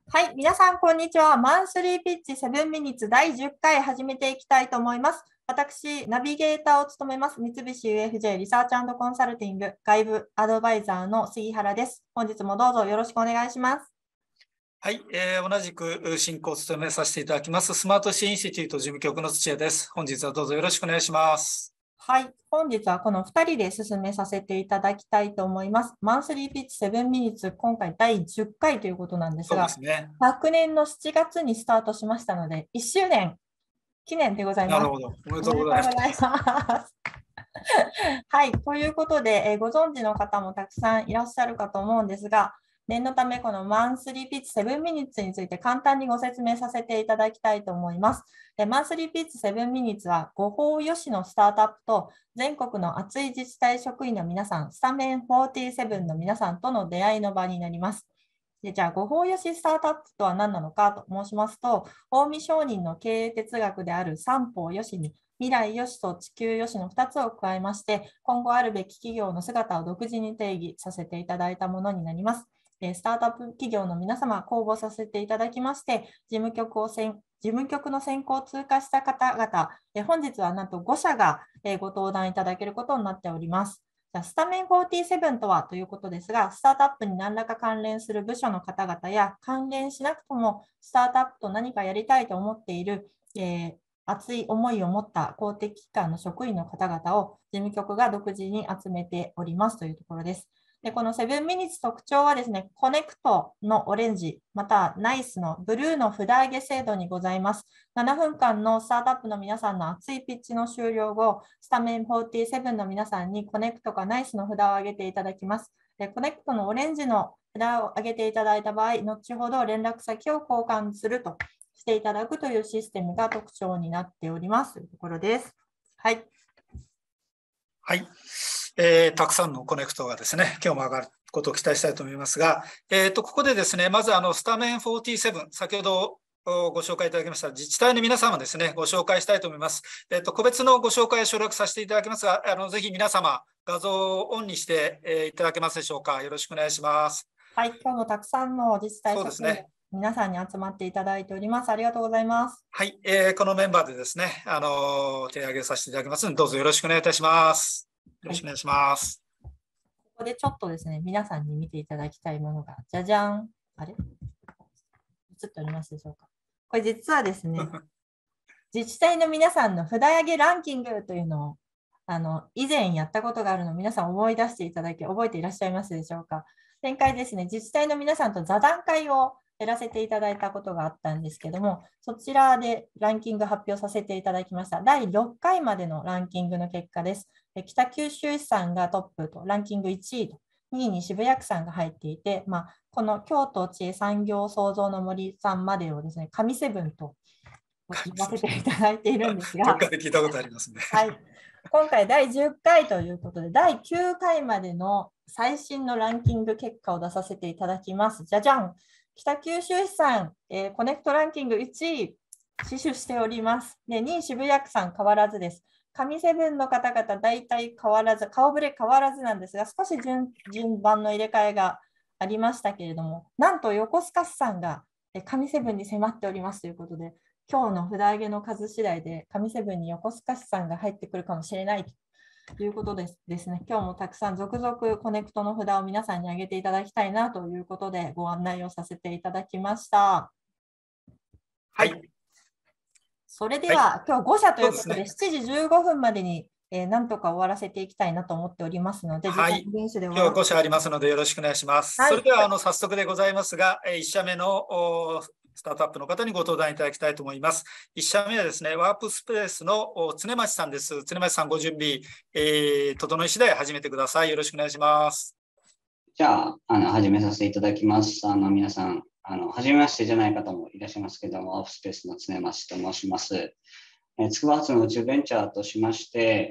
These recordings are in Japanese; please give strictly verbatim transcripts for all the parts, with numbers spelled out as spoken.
はい、皆さん、こんにちは。マンスリーピッチセブンミニッツだいじゅっかい始めていきたいと思います。私、ナビゲーターを務めます三菱 ユーエフジェー リサーチ&コンサルティング外部アドバイザーの杉原です。本日もどうぞよろしくお願いします。 はい、えー、同じく進行を務めさせていただきます、スマートシーインスティテュート事務局の土屋です。本日はどうぞよろしくお願いします。 はい、本日はこのふたりで進めさせていただきたいと思います。マンスリーピッチセブンミニッツ、今回だいじゅっかいということなんですそうでが、 すね。 昨年のしちがつにスタートしましたので、いっしゅうねん記念でございます。 なるほど。おめでおめでとうごとうございざいます。はい、ということで、えーご存知の方もたくさんいらっしゃるかと思うんですが、念のためこのマンスリーピッチセブンミニッツについて簡単にご説明させていただきたいと思います。でマンスリーピッチセブンミニッツは、ごほうよしのスタートアップと全国の熱い自治体職員の皆さん、スタメンよんじゅうななの皆さんとの出会いの場になります。でじゃあ、ごほうよしスタートアップとは何なのかと申しますと、近江商人の経営哲学である三方よしに、未来よしと地球よしのふたつを加えまして、今後あるべき企業の姿を独自に定義させていただいたものになります。スタートアップ企業の皆様、公募させていただきまして、事務局を選事務局の選考を通過した方々、本日はなんとごしゃがご登壇いただけることになっております。じゃあスタメンよんじゅうななとはということですが、スタートアップに何らか関連する部署の方々や、関連しなくともスタートアップと何かやりたいと思っている、えー熱い思いを持った公的機関の職員の方々を事務局が独自に集めておりますというところです。でこのセブンミニッツ特徴はですね、コネクトのオレンジ、またナイスのブルーの札上げ制度にございます。ななふんかんのスタートアップの皆さんの熱いピッチの終了後、スタメンよんじゅうななの皆さんにコネクトかナイスの札を上げていただきます。でコネクトのオレンジの札を上げていただいた場合、後ほど連絡先を交換するとしていただくというシステムが特徴になっておりますというところです。はい。 はい、えー。たくさんのコネクトがですね、今日も上がることを期待したいと思いますが、えー、とここでですね、まずあのスタメンよんじゅうなな、先ほどご紹介いただきました自治体の皆様ですね、ご紹介したいと思います。えー、と個別のご紹介を省略させていただきますが、あのぜひ皆様、画像をオンにして、えー、いただけますでしょうか。よろしくお願いします。 はい、今日もたくさんの自治体職員、ね、皆さんに集まっていただいております。ありがとうございます。 はい、えー、このメンバーでですね、あの手を挙げさせていただきますので、どうぞよろしくお願いいたします。よろしくお願いします。 はい、ここでちょっとですね、皆さんに見ていただきたいものが、じゃじゃん。あれ映っておりますでしょうか。これ実はですね、自治体の皆さんの札上げランキングというのを、あの以前やったことがあるのを皆さん思い出していただき、覚えていらっしゃいますでしょうか。前回ですね、自治体の皆さんと座談会をやらせていただいたことがあったんですけども、そちらでランキング発表させていただきました。だいろっかいまでのランキングの結果です。北九州市さんがトップと、ランキングいちいと、にいに渋谷区さんが入っていて、まあ、この京都知恵産業創造の森さんまでをですね、神セブンと呼ばせていただいているんですが、 どっかで聞いたことありますね。 はい、今回だいじゅっかいということで、だいきゅうかいまでの最新のランキング結果を出させていただきます。じゃじゃん。北九州市さん、えー、コネクトランキングいちい、死守しております。で、にい渋谷区さん変わらずです。神セブンの方々、大体変わらず、顔ぶれ変わらずなんですが、少し 順, 順番の入れ替えがありましたけれども、なんと横須賀市さんが神セブンに迫っておりますということで、今日の札上げの数次第で神セブンに横須賀市さんが入ってくるかもしれないということですですね。今日もたくさん続々コネクトの札を皆さんに上げていただきたいなということでご案内をさせていただきました。 はい。 それでは、はい、今日ごしゃということで、でね、しちじじゅうごふんまでに、えー、なんとか終わらせていきたいなと思っておりますので、 はい、今日ごしゃありますのでよろしくお願いします。はい、それではあの早速でございますが、いっ社目のスタートアップの方にご登壇いただきたいと思います。いっ社目はですね、ワープスペースの常町さんです。常町さん、ご準備、えー、整い次第始めてください。よろしくお願いします。 じゃあ、あの始めさせていただきます。あの皆さん、あの初めましてじゃない方もいらっしゃいますけども、ワープスペースの常町と申します。筑波発の宇宙ベンチャーとしまして、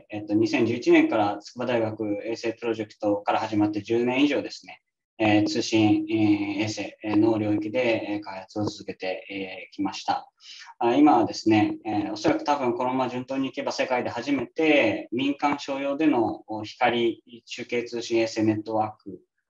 えっと、にせんじゅういちねんから筑波大学衛星プロジェクトから始まってじゅうねん以上ですね、えー、通信、えー、衛星の領域で開発を続けてきました。今はですね、えー、おそらく多分このまま順当にいけば世界で初めて民間商用での光中継通信衛星ネットワーク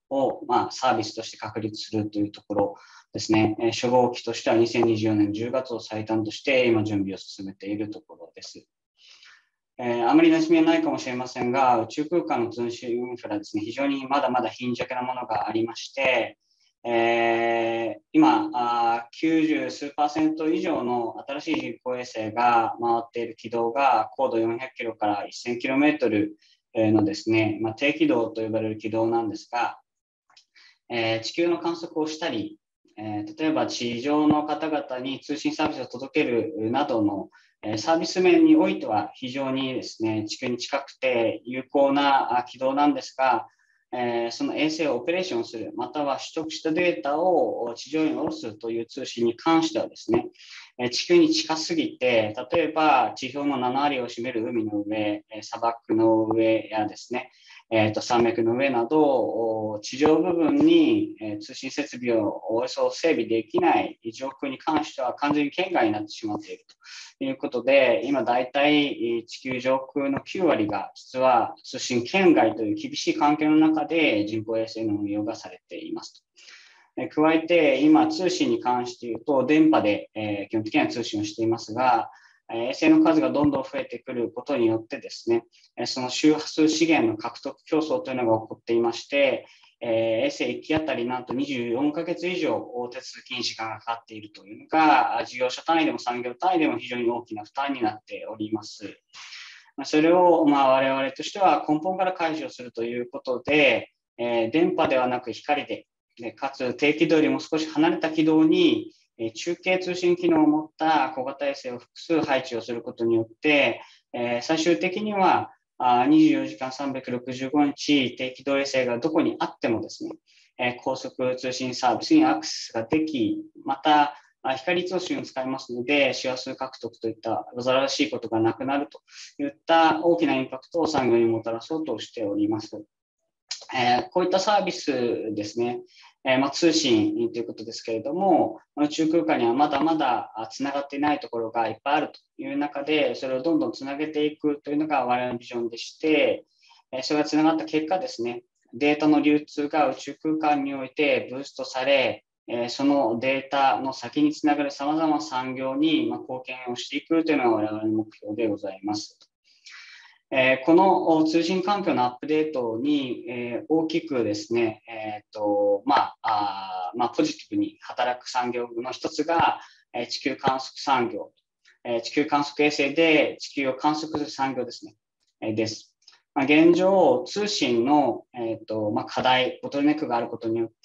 を、まあ、サービスとして確立するというところですね。えー、初号機としてはにせんにじゅうよねんじゅうがつを最短として今準備を進めているところです。えー、あまり馴染みはないかもしれませんが、宇宙空間の通信インフラですね、非常にまだまだ貧弱なものがありまして、えー、今あ、きゅうじゅうすうパーセント以上の新しい人工衛星が回っている軌道が高度よんひゃくキロからせんキロメートルのですね、まあ、低軌道と呼ばれる軌道なんですが、えー、地球の観測をしたり、えー、例えば地上の方々に通信サービスを届けるなどのサービス面においては非常にですね、地球に近くて有効な軌道なんですが、えー、その衛星をオペレーションする、または取得したデータを地上に下ろすという通信に関してはですね、地球に近すぎて、例えば地表のななわりを占める海の上、砂漠の上やですね、えー、と山脈の上など地上部分に、えー、通信設備をおよそ整備できない上空に関しては完全に圏外になってしまっているということで、今大体地球上空のきゅうわりが実は通信圏外という厳しい環境の中で人工衛星の運用がされていますと。加えて今通信に関して言うと電波で、えー、基本的には通信をしていますが、衛星の数がどんどん増えてくることによってですね、その周波数資源の獲得競争というのが起こっていまして、えー、衛星いっきあたりなんとにじゅうよんかげつ以上手続きに時間がかかっているというのが、事業者単位でも産業単位でも非常に大きな負担になっております。それを、まあ、我々としては根本から解除するということで、えー、電波ではなく光で、でかつ低軌道よりも少し離れた軌道に中継通信機能を持った小型衛星を複数配置をすることによって、えー、最終的にはにじゅうよじかんさんびゃくろくじゅうごにち低軌道衛星がどこにあってもですね、えー、高速通信サービスにアクセスができ、また光通信を使いますので周波数獲得といった煩わしいことがなくなるといった大きなインパクトを産業にもたらそうとしております。えー、こういったサービスですね、えーまあ、通信ということですけれども、宇宙空間にはまだまだつながっていないところがいっぱいあるという中で、それをどんどんつなげていくというのが我々のビジョンでして、えー、それがつながった結果ですね、データの流通が宇宙空間においてブーストされ、えー、そのデータの先につながるさまざまな産業にまあ貢献をしていくというのが我々の目標でございます。えー、この通信環境のアップデートに、えー、大きくですね、えーとまああまあ、ポジティブに働く産業の一つが、えー、地球観測産業、えー、地球観測衛星で地球を観測する産業ですね、えー、です。まあ、現状、通信の、えーとまあ、課題、ボトルネックがあることによって、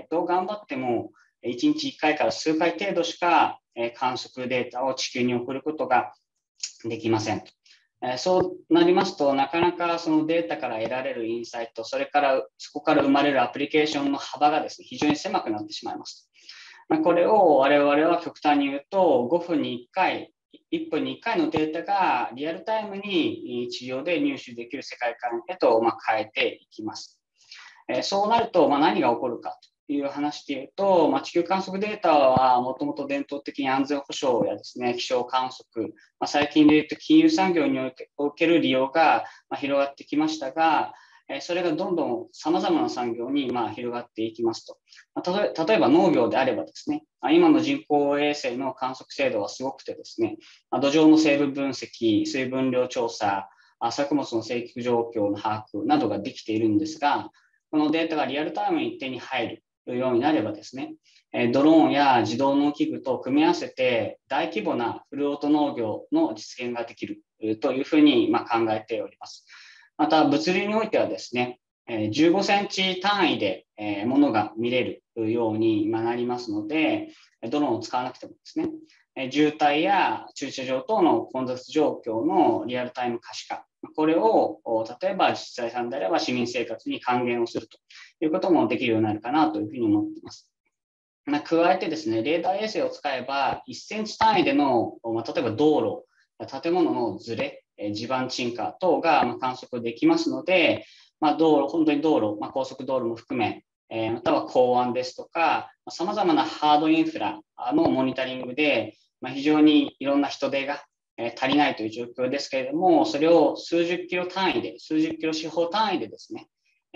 どう頑張ってもいちにちいっかいから数回程度しか、えー、観測データを地球に送ることができません。そうなりますと、なかなかそのデータから得られるインサイト、それからそこから生まれるアプリケーションの幅がですね、非常に狭くなってしまいます。これを我々は極端に言うと、ごふんにいっかい、いっぷんにいっかいのデータがリアルタイムに地上で入手できる世界観へと変えていきます。そうなると何が起こるかという話でいうと、まあ、地球観測データはもともと伝統的に安全保障やですね、気象観測、まあ、最近でいうと金融産業における利用が広がってきましたが、それがどんどんさまざまな産業にまあ広がっていきますと。例えば農業であればですね、今の人工衛星の観測精度はすごくてですね、土壌の成分分析、水分量調査、作物の生育状況の把握などができているんですが、このデータがリアルタイムに手に入るようになればですね、ドローンや自動農機具と組み合わせて大規模なフルオート農業の実現ができるというふうにまあ考えております。また物流においてはですね、じゅうごセンチ単位で物が見れるようになりますので、ドローンを使わなくてもですね、渋滞や駐車場等の混雑状況のリアルタイム可視化、これを例えば自治体さんであれば市民生活に還元をするということもできるようになるかなというふうに思っています。加えてですね、レーダー衛星を使えばいっセンチ単位での、例えば道路、建物のずれ、地盤沈下等が観測できますので、まあ、道路、本当に道路、まあ、高速道路も含め、えー、または港湾ですとか、さまざまなハードインフラのモニタリングで、まあ、非常にいろんな人手が足りないという状況ですけれども、それを数十キロ単位で、数十キロ四方単位でですね、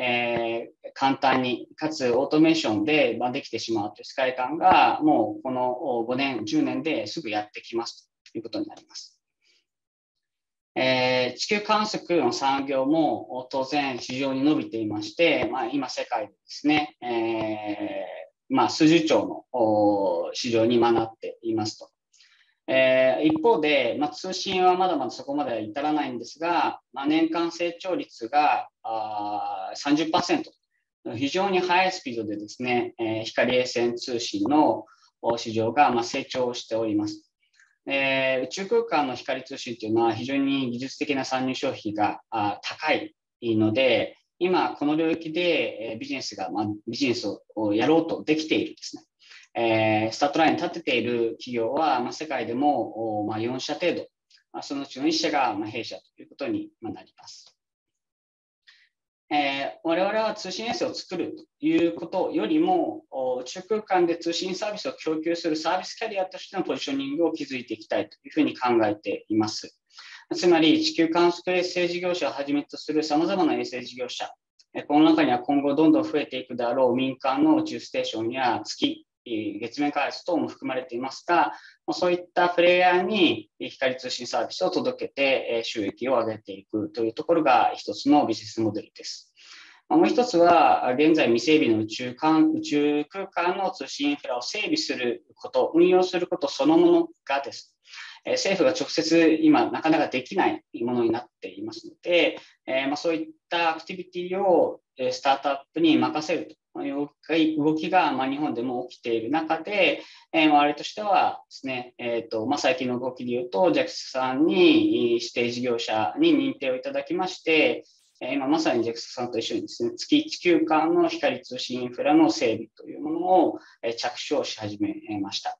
えー、簡単にかつオートメーションで、まあ、できてしまうという世界観がもうこのごねんじゅうねんですぐやってきますということになります。えー、地球観測の産業も当然非常に伸びていまして、まあ、今世界でですね、えーまあ、数十兆の市場に今なっていますと。えー、一方で、まあ、通信はまだまだそこまでは至らないんですが、まあ、年間成長率があ さんじゅっパーセント、非常に速いスピードでですね、えー、光衛星通信の市場がまあ成長しております。えー、宇宙空間の光通信というのは非常に技術的な参入障壁があ高いので、今この領域でビジネスが、まあ、ビジネスをやろうとできているですね、えー、スタートラインに立てている企業は、まあ、世界でも、まあ、よん社程度、まあ、そのうちのいち社が、まあ、弊社ということになります。えー、我々は通信衛星を作るということよりも、宇宙空間で通信サービスを供給するサービスキャリアとしてのポジショニングを築いていきたいというふうに考えています。つまり、地球観測衛星事業者をはじめとするさまざまな衛星事業者、この中には今後どんどん増えていくであろう民間の宇宙ステーションや月、月面開発等も含まれていますが、そういったプレイヤーに光通信サービスを届けて収益を上げていくというところが一つのビジネスモデルです。もう一つは、現在未整備の宇宙間、宇宙空間の通信インフラを整備すること、運用することそのものがです。政府が直接今なかなかできないものになっていますので、えーまあ、そういったアクティビティをスタートアップに任せるという動きが、まあ、日本でも起きている中で、えー、我々としてはですね、えーとまあ、最近の動きでいうと ジャクサ さんに指定事業者に認定をいただきまして、今まさに ジャクサ さんと一緒にですね、月地球間の光通信インフラの整備というものを着手をし始めました。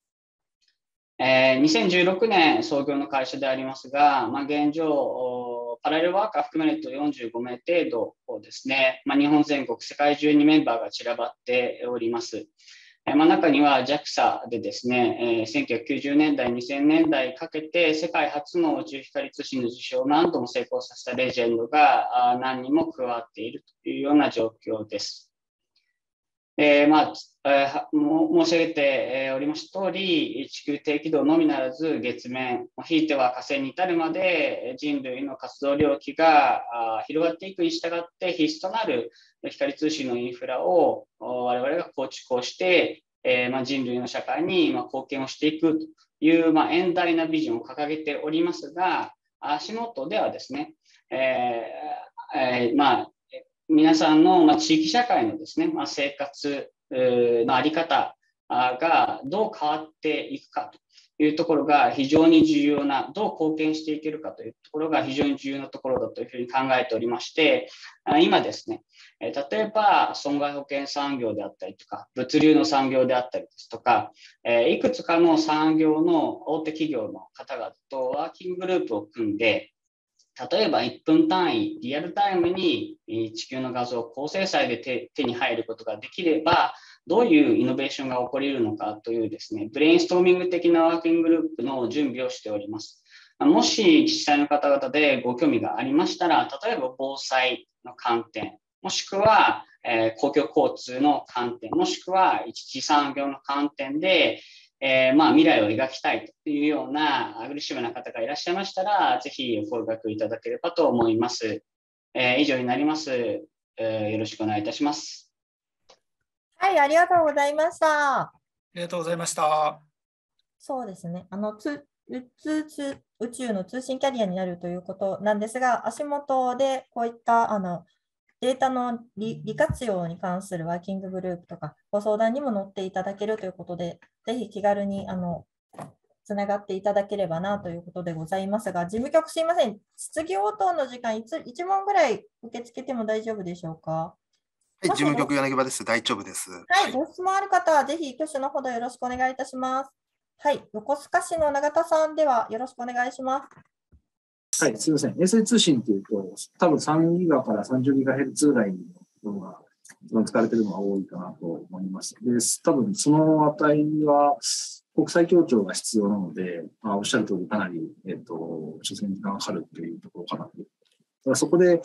にせんじゅうろくねん創業の会社でありますが、まあ、現状、パラレルワーカー含めるとよんじゅうごめい程度をですね、まあ、日本全国、世界中にメンバーが散らばっております。まあ、中には ジャクサ でですね、せんきゅうひゃくきゅうじゅうねんだい、にせんねんだいかけて世界初の宇宙光通信の実証を何度も成功させたレジェンドが何人も加わっているというような状況です。えーまあえー、申し上げておりました通り、地球低軌道のみならず月面、ひいては火星に至るまで人類の活動領域が広がっていくに従って必須となる光通信のインフラを我々が構築をして、えーまあ、人類の社会に貢献をしていくという、まあ、遠大なビジョンを掲げておりますが、足元ではですね、えーえーまあ皆さんの地域社会のですね、生活のあり方がどう変わっていくかというところが非常に重要な、どう貢献していけるかというところが非常に重要なところだというふうに考えておりまして、今ですね、例えば損害保険産業であったりとか、物流の産業であったりですとか、いくつかの産業の大手企業の方々とワーキンググループを組んで、例えばいっぷん単位、リアルタイムに地球の画像を高精細で 手, 手に入ることができれば、どういうイノベーションが起こり得るのかというですね、ブレインストーミング的なワーキンググループの準備をしております。もし自治体の方々でご興味がありましたら、例えば防災の観点、もしくは、えー、公共交通の観点、もしくは一次産業の観点で、えー、まあ未来を描きたいというようなアグレッシブな方がいらっしゃいましたら、ぜひお声掛けいただければと思います。えー、以上になります、えー。よろしくお願いいたします。 はい、ありがとうございました。 ありがとうございました。 そうですね。あのつ宇宙、宇宙の通信キャリアになるということなんですが、足元でこういったあのデータの 利, 利活用に関するワーキンググループとかご相談にも乗っていただけるということで、ぜひ気軽にあのつながっていただければなということでございますが、事務局すいません、質疑応答の時間いついち問ぐらい受け付けても大丈夫でしょうか。 はい、事務局柳葉です。大丈夫です。 はい、ご質問ある方はぜひ挙手のほどよろしくお願いいたします。はい、横須賀市の永田さんではよろしくお願いします。 はい、すみません。衛星通信というと、多分さんギガからさんじゅうギガヘルツぐらいのものが一番使われているのが多いかなと思います。で、多分その値は国際協調が必要なので、まあ、おっしゃる通りかなり、えっと、所詮時間がかかるというところかなと。だからそこで、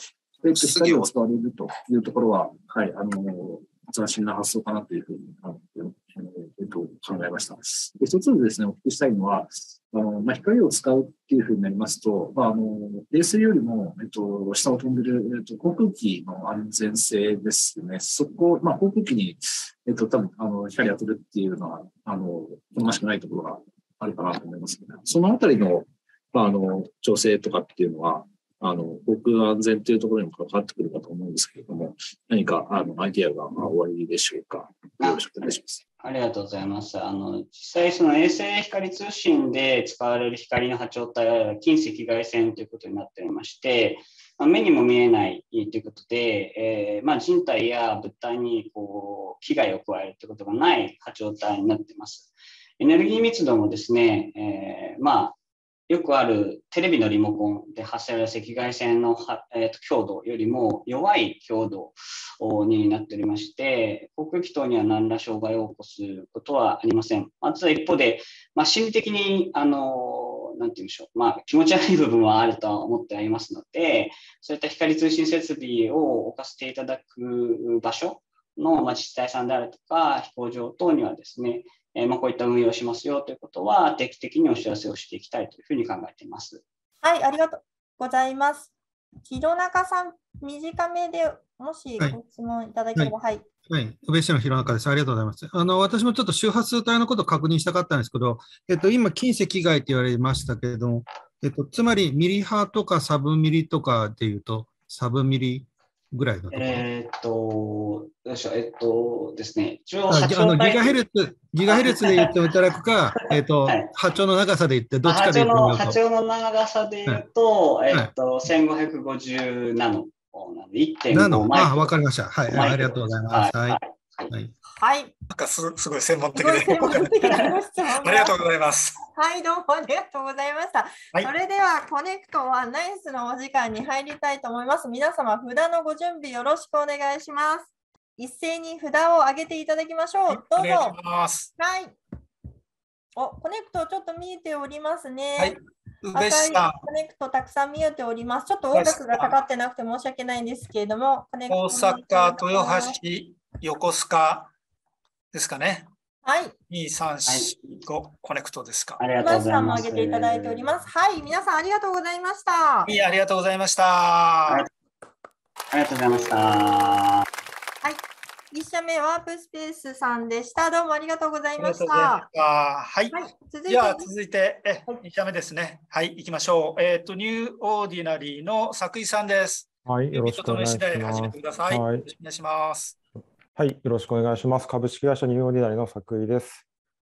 えっと、光を使われるというところは、はい、あの、斬新な発想かなというふうに、あのえっと、考えました。で一つですね、お聞きしたいのは、あのまあ、光を使うっていうふうになりますと、まあ、あの衛星よりも、えっと、下を飛んでる、えっと、航空機の安全性ですね。そこ、まあ、航空機に、えっと、多分あの光当てるっていうのは、あの、好ましくないところがあるかなと思いますけど、そのあたりの、まあ、あの調整とかっていうのは、あの航空安全というところにも関わってくるかと思うんですけれども、何かあのアイディアがおありでしょうか。よろしくお願いします。 ありがとうございます。あの実際、その衛星光通信で使われる光の波長帯は近赤外線ということになっておりまして、まあ、目にも見えないということで、えーまあ、人体や物体にこう危害を加えるということがない波長帯になっています。エネルギー密度もですね、えー、まあよくあるテレビのリモコンで発せられる赤外線の、えー、と強度よりも弱い強度になっておりまして、航空機等には何ら障害を起こすことはありません。まず一方で、まあ、心理的にあのなんて言うんでしょう、まあ、気持ち悪い部分はあるとは思ってありますので、そういった光通信設備を置かせていただく場所の、まあ、自治体さんであるとか飛行場等にはですね、えーまあ、こういった運用をしますよということは定期的にお知らせをしていきたいというふうに考えています。 はい、ありがとうございます。弘中さん、短めでもしご質問いただければ。はい。 はい、はい、宇部市の弘中です。ありがとうございます。あの私もちょっと周波数帯のことを確認したかったんですけど、えっと、今、近赤外と言われましたけれども、えっと、つまりミリ波とかサブミリとかでいうと、サブミリぐらいのところ。 えー、っと、どうしよう、えっとですね、一応あのギガヘルツ、ギガヘルツで言っていただくか、えっと、はい、波長の長さで言って、どっちかで言ってみると。 波長の長さで言うと、はい、えっと、せんごひゃくごじゅうナノなので、いってんごマイクロ。 あ、わかりました。はい、ありがとうございます。はい。はい。 はい。 なんかす、すごい専門的で。 専門的なご質問ありがとうございます。 はい、どうもありがとうございました。はい、それでは、コネクトはナイスのお時間に入りたいと思います。皆様、札のご準備よろしくお願いします。一斉に札を上げていただきましょう。はい、どうぞ。お願いします。はい。お、コネクトちょっと見えておりますね。はい。赤いコネクトたくさん見えております。ちょっと音楽がかかってなくて申し訳ないんですけれども、 大阪、豊橋、横須賀ですかね。 はい。 に、さん、よん、ご、コネクトですか。 ありがとうございます。 皆さんも上げていただいております。はい、皆さんありがとうございました。 いい、ありがとうございました。ありがとうございました。 はい。いち社目、ワープスペースさんでした。どうもありがとうございました。はい。 はい、では続いて、え、に社目ですね。はい、行きましょう。えっと、ニューオーディナリーの作井さんです。 はい、よろしくお願いします。 始めてください。はい、よろしくお願いします。 はい、よろしくお願いします。株式会社ニューオーディナリーの作井です。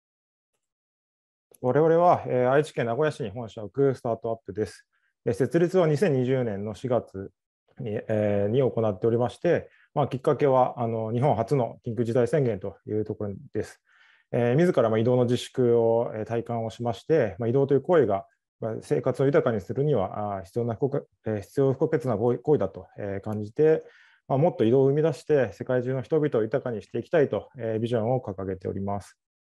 我々は、えー、愛知県名古屋市に本社を置くスタートアップです。えー、設立はにせんにじゅうねんのしがつに、えー、に行っておりまして、まあ、きっかけはあの日本初の緊急事態宣言というところです。えー、自らまあ移動の自粛を、えー、体感をしまして、まあ、移動という行為が生活を豊かにするには必要な、必要不可欠な行為だと感じて、まあ、もっと移動を生み出して世界中の人々を豊かにしていきたいとビジョンを掲げております。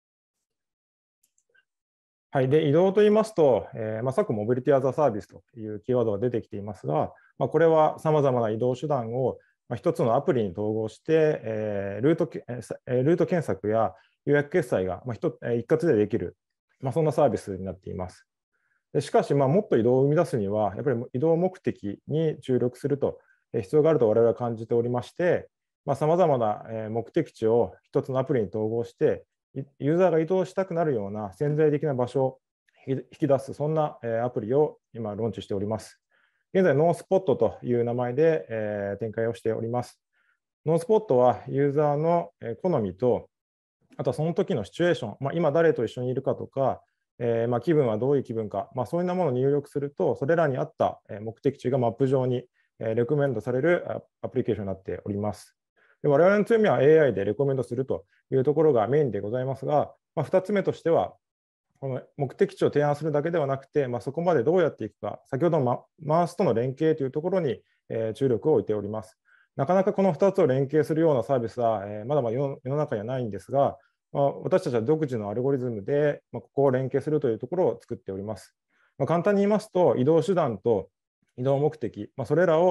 はい、で移動といいますと、えーまあ、昨モビリティアザサービスというキーワードが出てきていますが、まあ、これはさまざまな移動手段を一つのアプリに統合して、えー、ルート、えー、ルート検索や予約決済が一括でできる、まあ、そんなサービスになっています。しかし、まあ、もっと移動を生み出すには、やっぱり移動目的に注力すると必要があると我々は感じておりまして、さまざまな目的地を一つのアプリに統合して、ユーザーが移動したくなるような潜在的な場所を引き出す、そんなアプリを今、ローンチしております。現在、ノースポットという名前で展開をしております。ノースポットはユーザーの好みと、あとはその時のシチュエーション、まあ、今誰と一緒にいるかとか、えーまあ、気分はどういう気分か、まあ、そういうものを入力すると、それらに合った目的地がマップ上にレコメンドされるアプリケーションになっております。で我々の強みは エーアイ でレコメンドするというところがメインでございますが、まあ、ふたつめとしては、この目的地を提案するだけではなくて、まあ、そこまでどうやっていくか、先ほどのマースとの連携というところに注力を置いております。なかなかこのふたつを連携するようなサービスはまだまだ世の中にはないんですが、私たちは独自のアルゴリズムでここを連携するというところを作っております。簡単に言いますと、移動手段と移動目的、それらを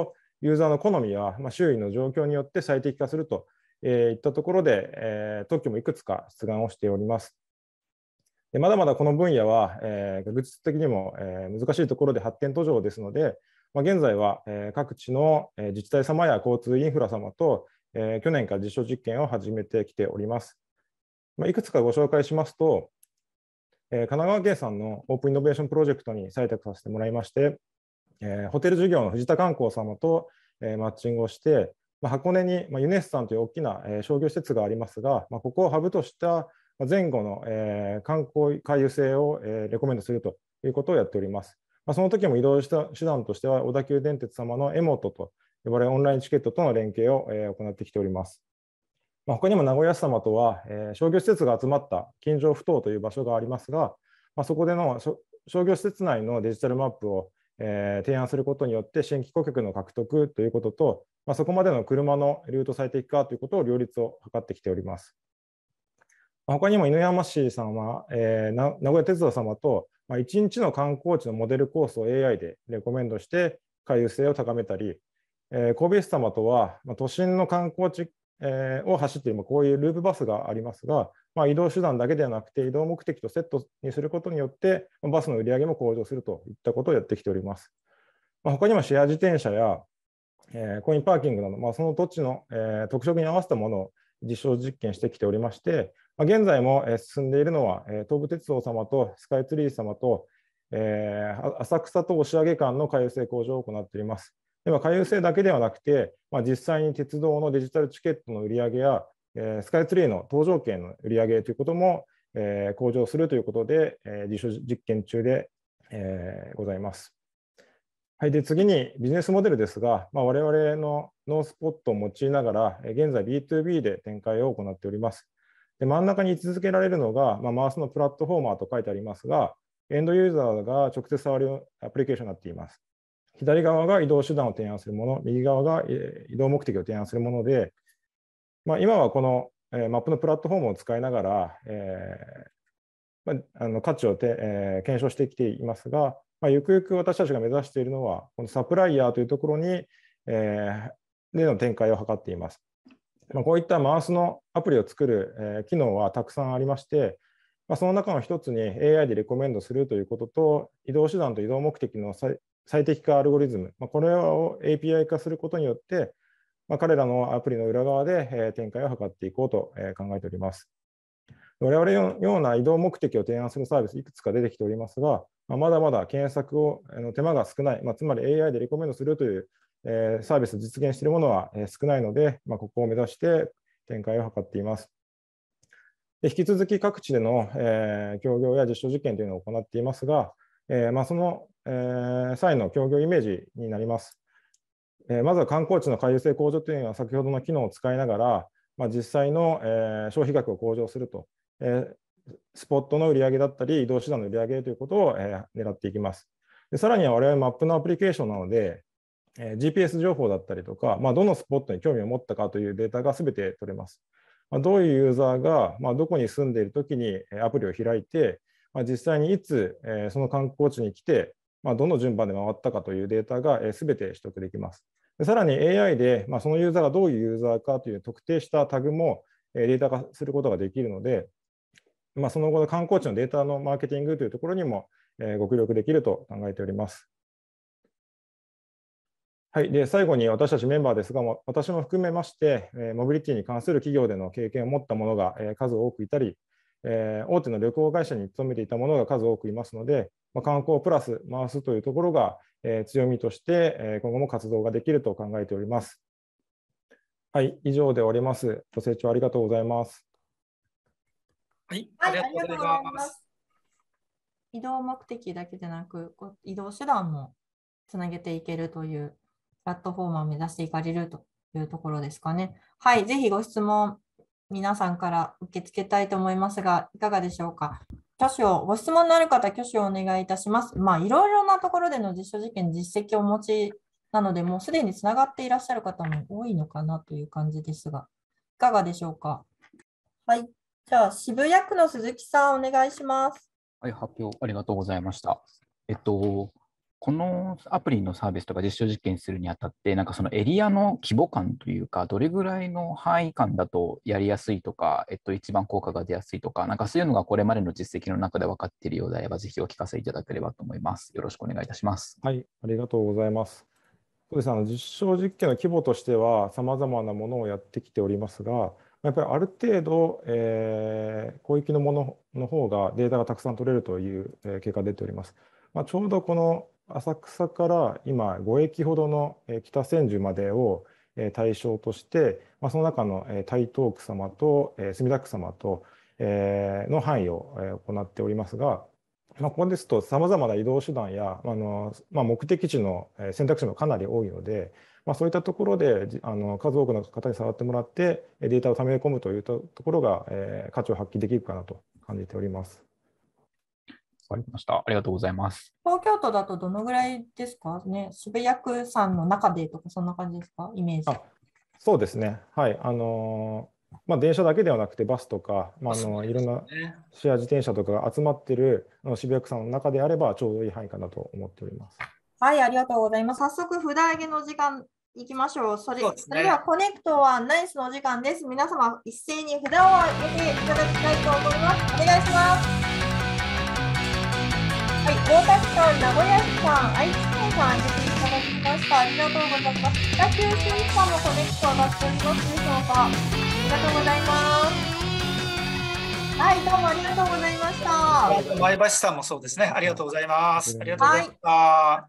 ユーザーの好みや、まあ、周囲の状況によって最適化するといったところで、えー、特許もいくつか出願をしております。でまだまだこの分野は、えー、学術的にも、えー、難しいところで発展途上ですので、まあ、現在は、えー、各地の自治体様や交通インフラ様と、えー、去年から実証実験を始めてきております。まあ、いくつかご紹介しますと、えー、神奈川県さんのオープンイノベーションプロジェクトに採択させてもらいまして、えー、ホテル事業の藤田観光様と、えー、マッチングをして、まあ、箱根に、まあ、ユネスさんという大きな、えー、商業施設がありますが、まあ、ここをハブとした前後の、えー、観光回遊性を、えー、レコメンドするということをやっております。まあ、その時も移動した手段としては、小田急電鉄様のエモートと呼ばれるオンラインチケットとの連携を、えー、行ってきております。まあ、他にも名古屋市様とは、えー、商業施設が集まった近所ふ頭という場所がありますが、まあ、そこでの商業施設内のデジタルマップを、えー、提案することによって新規顧客の獲得ということと、まあ、そこまでの車のルート最適化ということを両立を図ってきております。他にも犬山市さんは、えー、名古屋鉄道様と、まあ、いちにちの観光地のモデルコースを エーアイ でレコメンドして回遊性を高めたり、えー、神戸市様とは、まあ、都心の観光地、えー、を走っているこういうループバスがありますが、まあ、移動手段だけではなくて移動目的とセットにすることによってバスの売り上げも向上するといったことをやってきております。まあ、他にもシェア自転車や、えー、コインパーキングなど、まあ、その土地の、えー、特色に合わせたものを実証実験してきておりまして、まあ、現在も進んでいるのは、えー、東武鉄道様とスカイツリー様と、えー、浅草と押上間の回遊性向上を行っております。では回遊性だけではなくて、まあ、実際に鉄道のデジタルチケットの売り上げや、えー、スカイツリーの搭乗券の売り上げということも、えー、向上するということで、えー、実証実験中で、えー、ございます。はい、で次にビジネスモデルですが、まあ、我々のノースポットを用いながら、現在 ビーツービー で展開を行っております。で真ん中に位置づけられるのが、まあ、マウスのプラットフォーマーと書いてありますが、エンドユーザーが直接触るアプリケーションになっています。左側が移動手段を提案するもの、右側が移動目的を提案するもので、まあ、今はこのマップのプラットフォームを使いながら、えーまあ、あの価値をて、えー、検証してきていますが、まあ、ゆくゆく私たちが目指しているのは、このサプライヤーというところに、えー、での展開を図っています。まあ、こういったマウスのアプリを作る、えー、機能はたくさんありまして、まあ、その中の一つに エーアイ でレコメンドするということと、移動手段と移動目的の最最適化アルゴリズム、まあ、これを エーピーアイ 化することによって、まあ、彼らのアプリの裏側で、えー、展開を図っていこうと、えー、考えております。我々のような移動目的を提案するサービス、いくつか出てきておりますが、まあ、まだまだ検索をあの手間が少ない、まあ、つまり エーアイ でレコメンドするという、えー、サービスを実現しているものは、えー、少ないので、まあ、ここを目指して展開を図っています。で引き続き各地での、えー、協業や実証実験というのを行っていますが、えーまあ、その、えー、際の協業イメージになります。えー、まずは観光地の回遊性向上というのは先ほどの機能を使いながら、まあ、実際の、えー、消費額を向上すると、えー、スポットの売り上げだったり移動手段の売り上げということを、えー、狙っていきます。でさらには我々マップのアプリケーションなので、えー、ジーピーエス 情報だったりとか、まあ、どのスポットに興味を持ったかというデータがすべて取れます。まあ、どういうユーザーが、まあ、どこに住んでいるときにアプリを開いて、まあ、実際にいつ、えー、その観光地に来て、まあ、どの順番で回ったかというデータがすべて取得できます。でさらに エーアイ で、まあ、そのユーザーがどういうユーザーかという特定したタグもデータ化することができるので、まあ、その後の観光地のデータのマーケティングというところにもご協力できると考えております。はい、で最後に私たちメンバーですが、私も含めまして、モビリティに関する企業での経験を持った者が数多くいたり、大手の旅行会社に勤めていた者が数多くいますので、観光プラス回すというところが強みとして今後も活動ができると考えております。はい、以上で終わります。ご清聴ありがとうございます。 はい、ありがとうございます。 移動目的だけでなく、移動手段もつなげていけるというプラットフォームを目指していかれるというところですかね。はい、ぜひご質問、皆さんから受け付けたいと思いますが、いかがでしょうか。挙手を、ご質問のある方、挙手をお願いいたします。まあ、いろいろなところでの実証実験、実績をお持ちなので、もうすでにつながっていらっしゃる方も多いのかなという感じですが、いかがでしょうか。はい、じゃあ、渋谷区の鈴木さん、お願いします。 はい、発表ありがとうございました。えっと、 このアプリのサービスとか実証実験するにあたって、なんかそのエリアの規模感というか、どれぐらいの範囲感だとやりやすいとか、えっと、一番効果が出やすいとか、なんかそういうのがこれまでの実績の中で分かっているようであれば、ぜひお聞かせいただければと思います。よろしくお願いいたします。 はい、ありがとうございます。そうですね、あの実証実験の規模としては、さまざまなものをやってきておりますが、やっぱりある程度、えー、広域のものの方がデータがたくさん取れるという、えー、結果が出ております。まあ、ちょうどこの浅草から今ご駅ほどの北千住までを対象として、まあ、その中の台東区様と墨田区様との範囲を行っておりますが、まあ、ここですとさまざまな移動手段やあの、まあ、目的地の選択肢もかなり多いので、まあ、そういったところであの数多くの方に触ってもらってデータをため込むというところが、えー、価値を発揮できるかなと感じております。 わかりました。ありがとうございます。 東京都だとどのぐらいですかね。渋谷区さんの中でとか、そんな感じですか、イメージ。 あ、そうですね。はい。あのー、まあ、電車だけではなくて、バスとか、まあ、あのいろんなシェア自転車とかが集まっている渋谷区さんの中であれば、ちょうどいい範囲かなと思っております。 はい、ありがとうございます。早速、札上げの時間いきましょう。それ、それでは、コネクトはナイスのお時間です。皆様、一斉に札を上げていただきたいと思います。お願いします。はい、大田区さん、名古屋市さん、愛知県さん、入れていただきました。ありがとうございます。北九州市さんもコネクト上がっておりますでしょうか。ありがとうございます。はい、どうもありがとうございました。 前橋さんもそうですね。ありがとうございます。ありがとうございました。はい、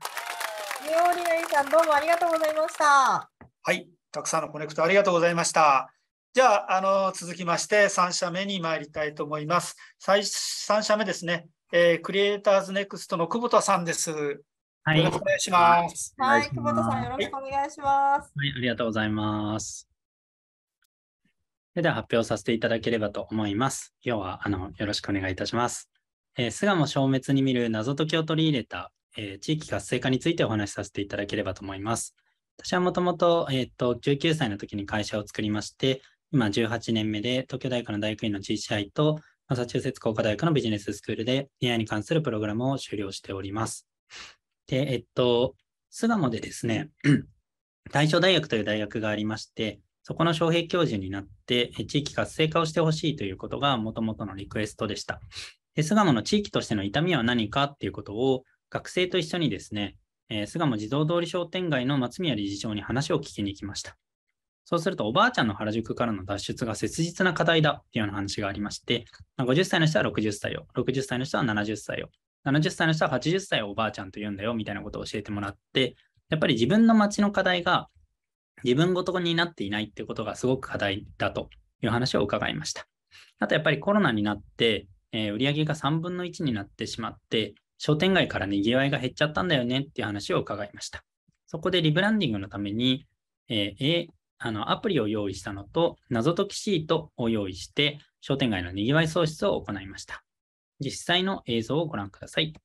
ニューオーリナリーさん、どうもありがとうございました。 はい、たくさんのコネクトありがとうございました。じゃあ、あの続きましてさん社目に参りたいと思います。さん社目ですね。えー、クリエイターズネクストの久保田さんです。はい、よろしくお願いします。 はい、久保田さん、よろしくお願いします。 はい、ありがとうございます。それでは発表させていただければと思います。今日はあのよろしくお願いいたします。えー、巣鴨消滅に見る謎解きを取り入れた、えー、地域活性化についてお話しさせていただければと思います。私はもともと、えーと、じゅうきゅうさいの時に会社を作りまして、今じゅうはちねんめで東京大学の大学院の ジーシーアイ とマサチューセッツ工科大学のビジネススクールで エーアイ に関するプログラムを修了しております。で、えっと、巣鴨でですね、大正大学という大学がありまして、そこの招聘教授になって、地域活性化をしてほしいということがもともとのリクエストでした。で、巣鴨の地域としての痛みは何かっていうことを学生と一緒にですね、えー、巣鴨地蔵通り商店街の松宮理事長に話を聞きに行きました。そうすると、おばあちゃんの原宿からの脱出が切実な課題だっていうような話がありまして、ごじゅっさいの人はろくじゅっさいを、ろくじゅっさいの人はななじゅっさいを、ななじゅっさいの人ははちじゅっさいをおばあちゃんと言うんだよみたいなことを教えてもらって、やっぱり自分の街の課題が自分ごとになっていないっていうことがすごく課題だという話を伺いました。あとやっぱりコロナになって、えー、売上がさんぶんのいちになってしまって、商店街から賑わいが減っちゃったんだよねっていう話を伺いました。そこでリブランディングのために、えー、あのアプリを用意したのと、謎解きシートを用意して、商店街の賑わい創出を行いました。実際の映像をご覧ください。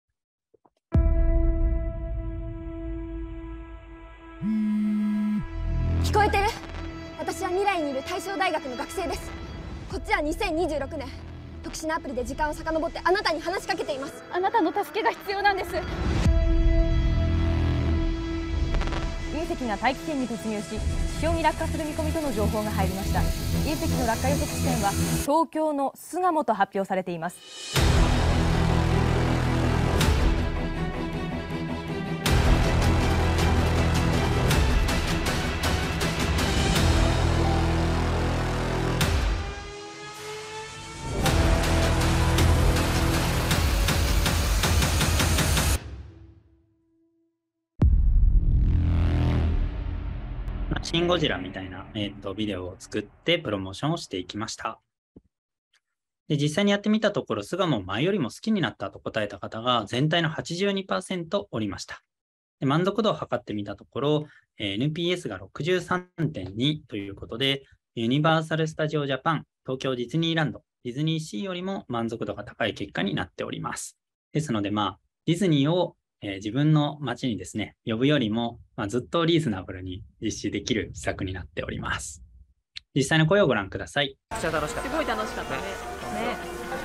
聞こえてる？私は未来にいる大正大学の学生です。こっちはにせんにじゅうろくねん。特殊なアプリで時間を遡ってあなたに話しかけています。あなたの助けが必要なんです。 隕石が大気圏に突入し、地表に落下する見込みとの情報が入りました。隕石の落下予測地点は東京の巣鴨と発表されています。 シン・ゴジラみたいな、えー、とビデオを作ってプロモーションをしていきました。で、実際にやってみたところ、巣鴨を前よりも好きになったと答えた方が全体の はちじゅうにパーセント おりました。で、満足度を測ってみたところ、えー、エヌピーエス が ろくじゅうさんてんに ということで、ユニバーサル・スタジオ・ジャパン、東京ディズニーランド、ディズニーシーよりも満足度が高い結果になっております。ですので、まあ、ディズニーをえー、自分の街にですね、呼ぶよりも、まあ、ずっとリーズナブルに実施できる施策になっております。実際の声をご覧ください。 めっちゃ楽しかった。すごい楽しかったね。ね。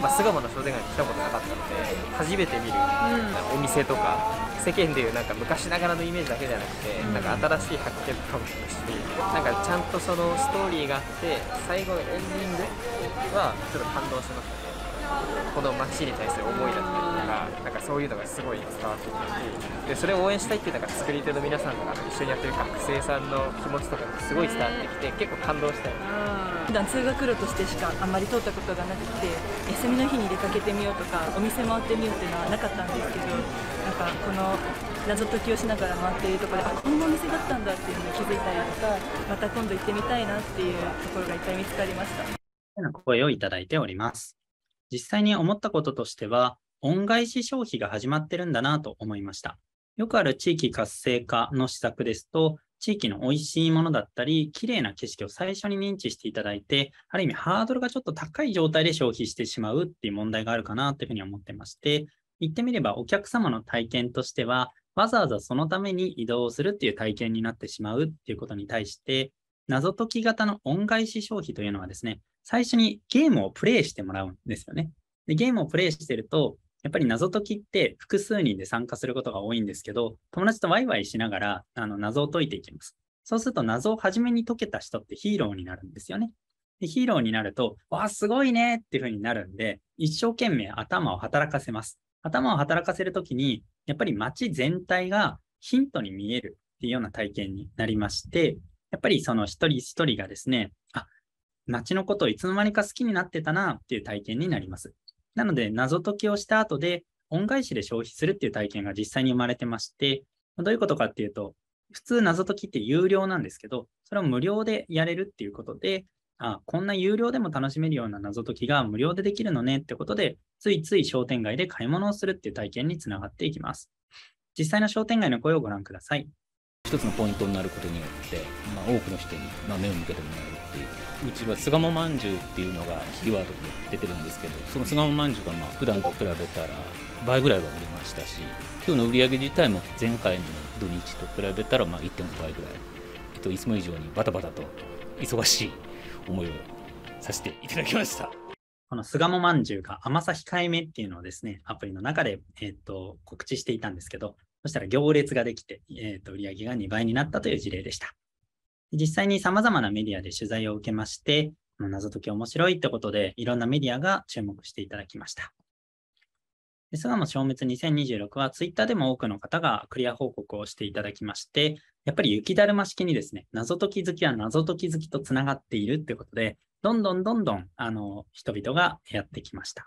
まあ、巣鴨の商店街に来たことなかったので、初めて見るお店とか、世間でいうなんか昔ながらのイメージだけじゃなくて、なんか新しい発見とかもしたし、なんかちゃんとそのストーリーがあって、最後のエンディングはちょっと感動しましたね。この街に対する思いだったりとか、なんかそういうのがすごい伝わってきて、でそれを応援したいっていうなんか作り手の皆さんが一緒にやってる学生さんの気持ちとかもすごい伝わってきて、結構感動したよ。 普段通学路としてしかあんまり通ったことがなくて、休みの日に出かけてみようとかお店回ってみようっていうのはなかったんですけど、なんかこの謎解きをしながら回っているところで、あ、こんなお店だったんだっていうのに気づいたりとか、また今度行ってみたいなっていうところがいっぱい見つかりました。 声をいただいております。実際に思ったこととしては、恩返し消費が始まってるんだなと思いました。よくある地域活性化の施策ですと、地域の美味しいものだったり、綺麗な景色を最初に認知していただいて、ある意味ハードルがちょっと高い状態で消費してしまうっていう問題があるかなというふうに思ってまして、言ってみればお客様の体験としては、わざわざそのために移動するっていう体験になってしまうっていうことに対して、謎解き型の恩返し消費というのはですね、最初にゲームをプレイしてもらうんですよね。で、ゲームをプレイしてると、やっぱり謎解きって複数人で参加することが多いんですけど、友達とワイワイしながらあの謎を解いていきます。そうすると謎を初めに解けた人ってヒーローになるんですよね。で、ヒーローになると、わあ、すごいねっていう風になるんで、一生懸命頭を働かせます。頭を働かせるときに、やっぱり街全体がヒントに見えるっていうような体験になりまして、やっぱりその一人一人がですね、あ、街のことをいつの間にか好きになってたなっていう体験になります。なので、謎解きをした後で、恩返しで消費するっていう体験が実際に生まれてまして、どういうことかっていうと、普通謎解きって有料なんですけど、それを無料でやれるっていうことで、あ、こんな有料でも楽しめるような謎解きが無料でできるのねってことで、ついつい商店街で買い物をするっていう体験につながっていきます。実際の商店街の声をご覧ください。 一つのポイントになることによって、まあ、多くの人に、まあ、目を向けてもらえるっていう。うちは巣鴨まんじゅうっていうのがキーワードで出てるんですけど、その巣鴨まんじゅうがまあ普段と比べたら倍ぐらいは売れましたし、今日の売り上げ自体も前回の土日と比べたらまあ いってんご 倍ぐらい、えっと、いつも以上にバタバタと忙しい思いをさせていただきました。 この巣鴨まんじゅうが甘さ控えめっていうのをですね、アプリの中で、えー、と告知していたんですけど、そしたら行列ができて、えー、と売り上げがにばいになったという事例でした。実際に様々なメディアで取材を受けまして、この謎解き面白いってことで、いろんなメディアが注目していただきました。巣鴨消滅にせんにじゅうろくはツイッターでも多くの方がクリア報告をしていただきまして、やっぱり雪だるま式にですね、謎解き好きは謎解き好きとつながっているってことで、どんどんどんどんあの人々がやってきました。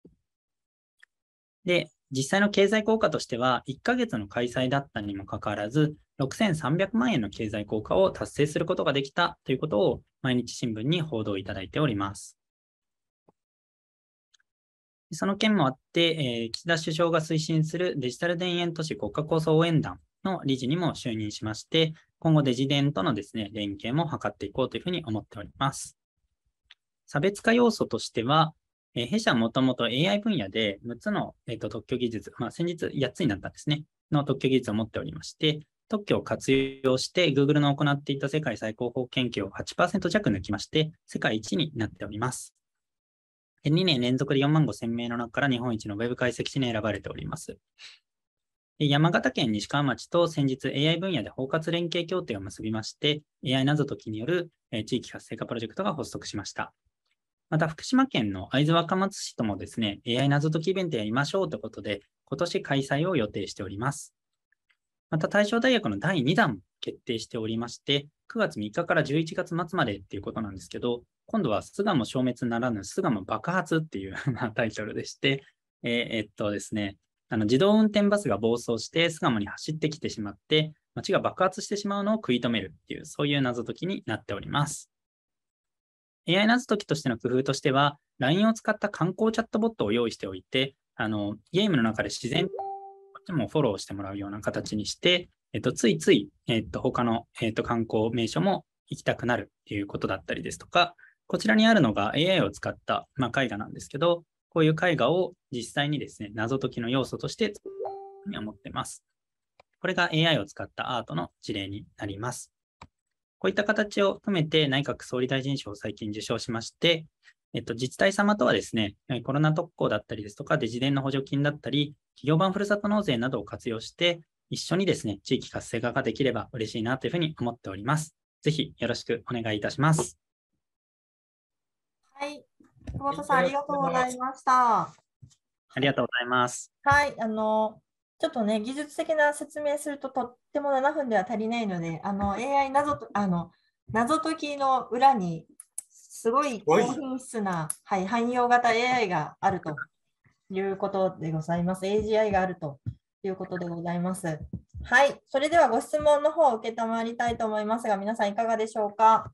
で、実際の経済効果としては、いっかげつの開催だったにもかかわらず、ろくせんさんびゃくまんえんの経済効果を達成することができたということを毎日新聞に報道いただいております。その件もあって、えー、岸田首相が推進するデジタル田園都市国家構想応援団の理事にも就任しまして、今後デジデンとのですね、連携も図っていこうというふうに思っております。差別化要素としては、えー、弊社はもともと エーアイ 分野でむっつの、えー、と特許技術、まあ、先日やっつになったんですね、の特許技術を持っておりまして、特許を活用して Google の行っていた世界最高峰研究を はちパーセント 弱抜きまして、世界一になっております。にねん連続でよんまんごせんめいの中から日本一のウェブ解析士に選ばれております。山形県西川町と先日 エーアイ 分野で包括連携協定を結びまして、エーアイ 謎解きによる地域活性化プロジェクトが発足しました。また福島県の会津若松市ともですね、エーアイ 謎解きイベントやりましょうということで、今年開催を予定しております。また大正大学のだいにだんも決定しておりまして、くがつみっかからじゅういちがつ末までっていうことなんですけど、今度は巣鴨消滅ならぬ巣鴨爆発っていうタイトルでして、えー、えっとですね、あの自動運転バスが暴走して巣鴨に走ってきてしまって、街が爆発してしまうのを食い止めるっていう、そういう謎解きになっております。エーアイ 謎解きとしての工夫としては、ライン を使った観光チャットボットを用意しておいて、あのゲームの中で自然にもフォローしてもらうような形にして、えっと、ついつい、えっと、他の、えっと、観光名所も行きたくなるっていうことだったりですとか、こちらにあるのが エーアイ を使った、まあ、絵画なんですけど、こういう絵画を実際にですね、謎解きの要素として作ると思っています。これが エーアイ を使ったアートの事例になります。こういった形を含めて内閣総理大臣賞を最近受賞しまして、 えっと、自治体様とはですね、コロナ特効だったりですとか、デジデンの補助金だったり、企業版ふるさと納税などを活用して、一緒にですね、地域活性化ができれば嬉しいなというふうに思っております。ぜひよろしくお願いいたします。 はい。久保田さん、ありがとうございました。 ありがとうございます。 はい。あの、ちょっとね、技術的な説明するととってもななふんでは足りないので、あの、エーアイ 謎と、あの、謎解きの裏に、すごい高品質な、はい、汎用型 エーアイ があるということでございます。エージーアイ があるということでございます。はい。それではご質問の方を受けたまわりたいと思いますが、皆さんいかがでしょうか。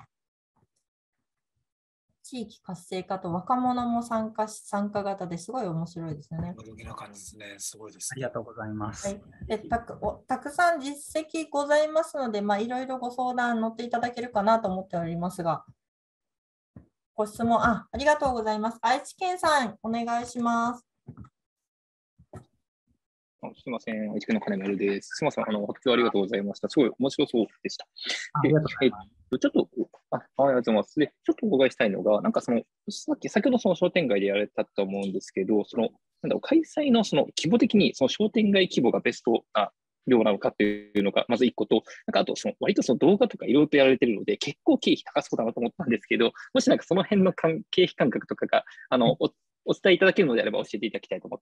地域活性化と若者も参加し、参加型ですごい面白いですよね。 な感じですね。すごいです、 ね。ありがとうございます。 はい、でたくおたくさん実績ございますので、まあ、いろいろご相談乗っていただけるかなと思っておりますが、ご質問、あ、ありがとうございます。愛知県さん、お願いします。 すみません、愛知県の金丸です。すみません、あの発表ありがとうございました。すごい面白そうでした。でえっと、ちょっと、あ、ありがとうございます。で、ちょっとお伺いしたいのが、なんかその、さっき、先ほどその商店街でやられたと思うんですけど、その、なんだろう、開催のその規模的に、その商店街規模がベストな量なのかっていうのが、まず一個と、なんかあと、その、割とその動画とかいろいろとやられてるので、結構経費高そうだなと思ったんですけど、もしなんかその辺の経費感覚とかが、あの、お、お伝えいただけるのであれば教えていただきたいと思って、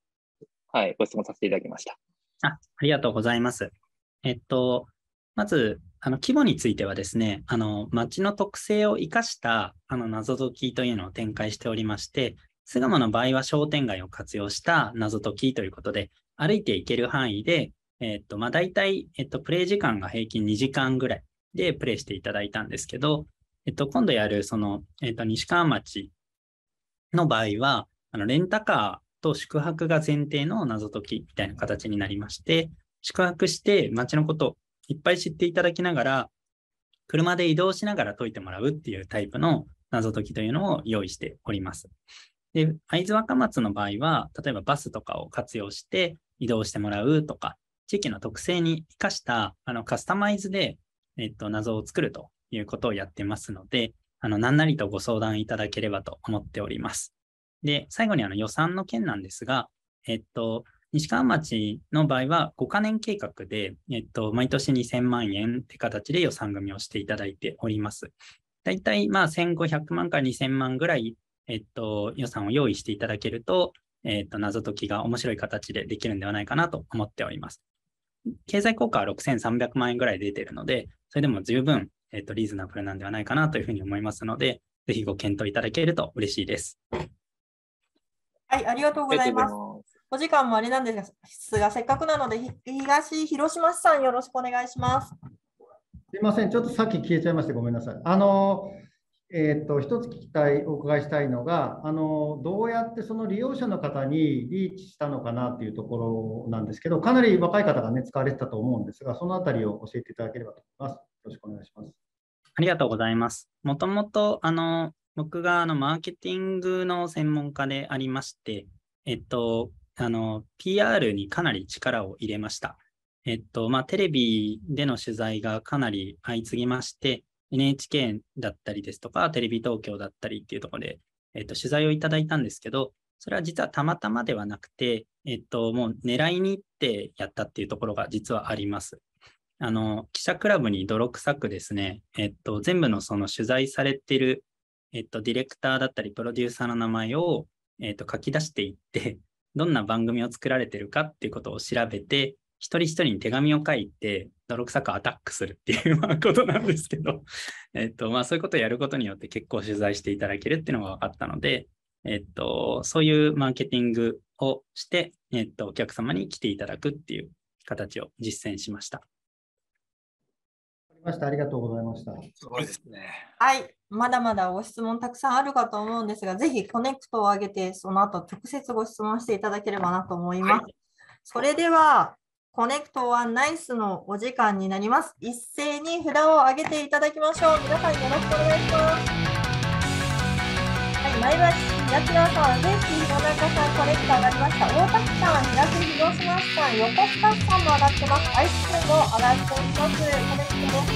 はい、ご質問させていただきました。 あ、ありがとうございます。えっと、まず、あの規模についてはですね、あの町の特性を生かしたあの謎解きというのを展開しておりまして、巣鴨の場合は商店街を活用した謎解きということで、歩いて行ける範囲で、えっと、まあ、大体、えっと、プレイ時間が平均にじかんぐらいでプレイしていただいたんですけど、えっと、今度やるその、えっと、西川町の場合は、あのレンタカーと宿泊が前提の謎解きみたいな形になりまして、宿泊して街のことをいっぱい知っていただきながら、車で移動しながら解いてもらうっていうタイプの謎解きというのを用意しております。で、会津若松の場合は、例えばバスとかを活用して移動してもらうとか、地域の特性に生かしたあのカスタマイズで、えっと、謎を作るということをやってますので、あの何なりとご相談いただければと思っております。で、最後にあの予算の件なんですが、えっと、西川町の場合はごかねん計画で、えっと、毎年にせんまんえんって形で予算組みをしていただいております。だいたいまあせんごひゃくまんからにせんまんぐらい、えっと、予算を用意していただけると、えっと、謎解きが面白い形でできるんではないかなと思っております。経済効果はろくせんさんびゃくまんえんぐらい出ているので、それでも十分、えっと、リーズナブルなんではないかなというふうに思いますので、ぜひご検討いただけると嬉しいです。 はい、ありがとうございます。お時間もあれなんですが、せっかくなので、東広島市さん、よろしくお願いします。すみません、ちょっとさっき消えちゃいまして、ごめんなさい。あの、えー、っと、一つ聞きたい、お伺いしたいのが、あの、どうやってその利用者の方にリーチしたのかなというところなんですけど、かなり若い方がね、使われてたと思うんですが、そのあたりを教えていただければと思います。よろしくお願いします。 ありがとうございます。もともと、あの、僕があのマーケティングの専門家でありまして、えっと、あの、ピーアール にかなり力を入れました。えっと、まあ、テレビでの取材がかなり相次ぎまして、エヌエイチケー だったりですとか、テレビ東京だったりっていうところで、えっと、取材をいただいたんですけど、それは実はたまたまではなくて、えっと、もう狙いに行ってやったっていうところが実はあります。あの、記者クラブに泥臭くですね、えっと、全部のその取材されている、えっと、ディレクターだったり、プロデューサーの名前を、えっと、書き出していって、どんな番組を作られているかっていうことを調べて、一人一人に手紙を書いて、泥臭くアタックするっていうことなんですけど、えっと、まあ、そういうことをやることによって結構取材していただけるっていうのが分かったので、えっと、そういうマーケティングをして、えっと、お客様に来ていただくっていう形を実践しました。 ました。ありがとうございました。 すごいですね。 はい、まだまだご質問たくさんあるかと思うんですが、ぜひコネクトを上げて、その後直接ご質問していただければなと思います。はい、それでは、コネクトはナイスのお時間になります。一斉に札を上げていただきましょう。皆さんよろしくお願いします。はい、前橋市東川さん、全市弘中さん、コネクト上がりました。大滝さん、東広島市さん、横須賀市さんも上がってます。愛知県も上がっております。コネクトです。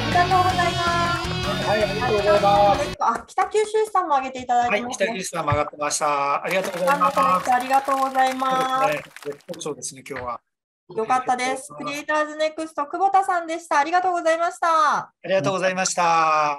りがとうございます。 はい、ありがとうございます。 あ、北九州市さんも上げていただいてます、ね。 はい、北九州さんも上がってました。ありがとうございます。 ありがとうございます。 絶好調ですね、今日は。 よかったです。クリエイターズネクスト久保田さんでした。ありがとうございました。 ありがとうございました。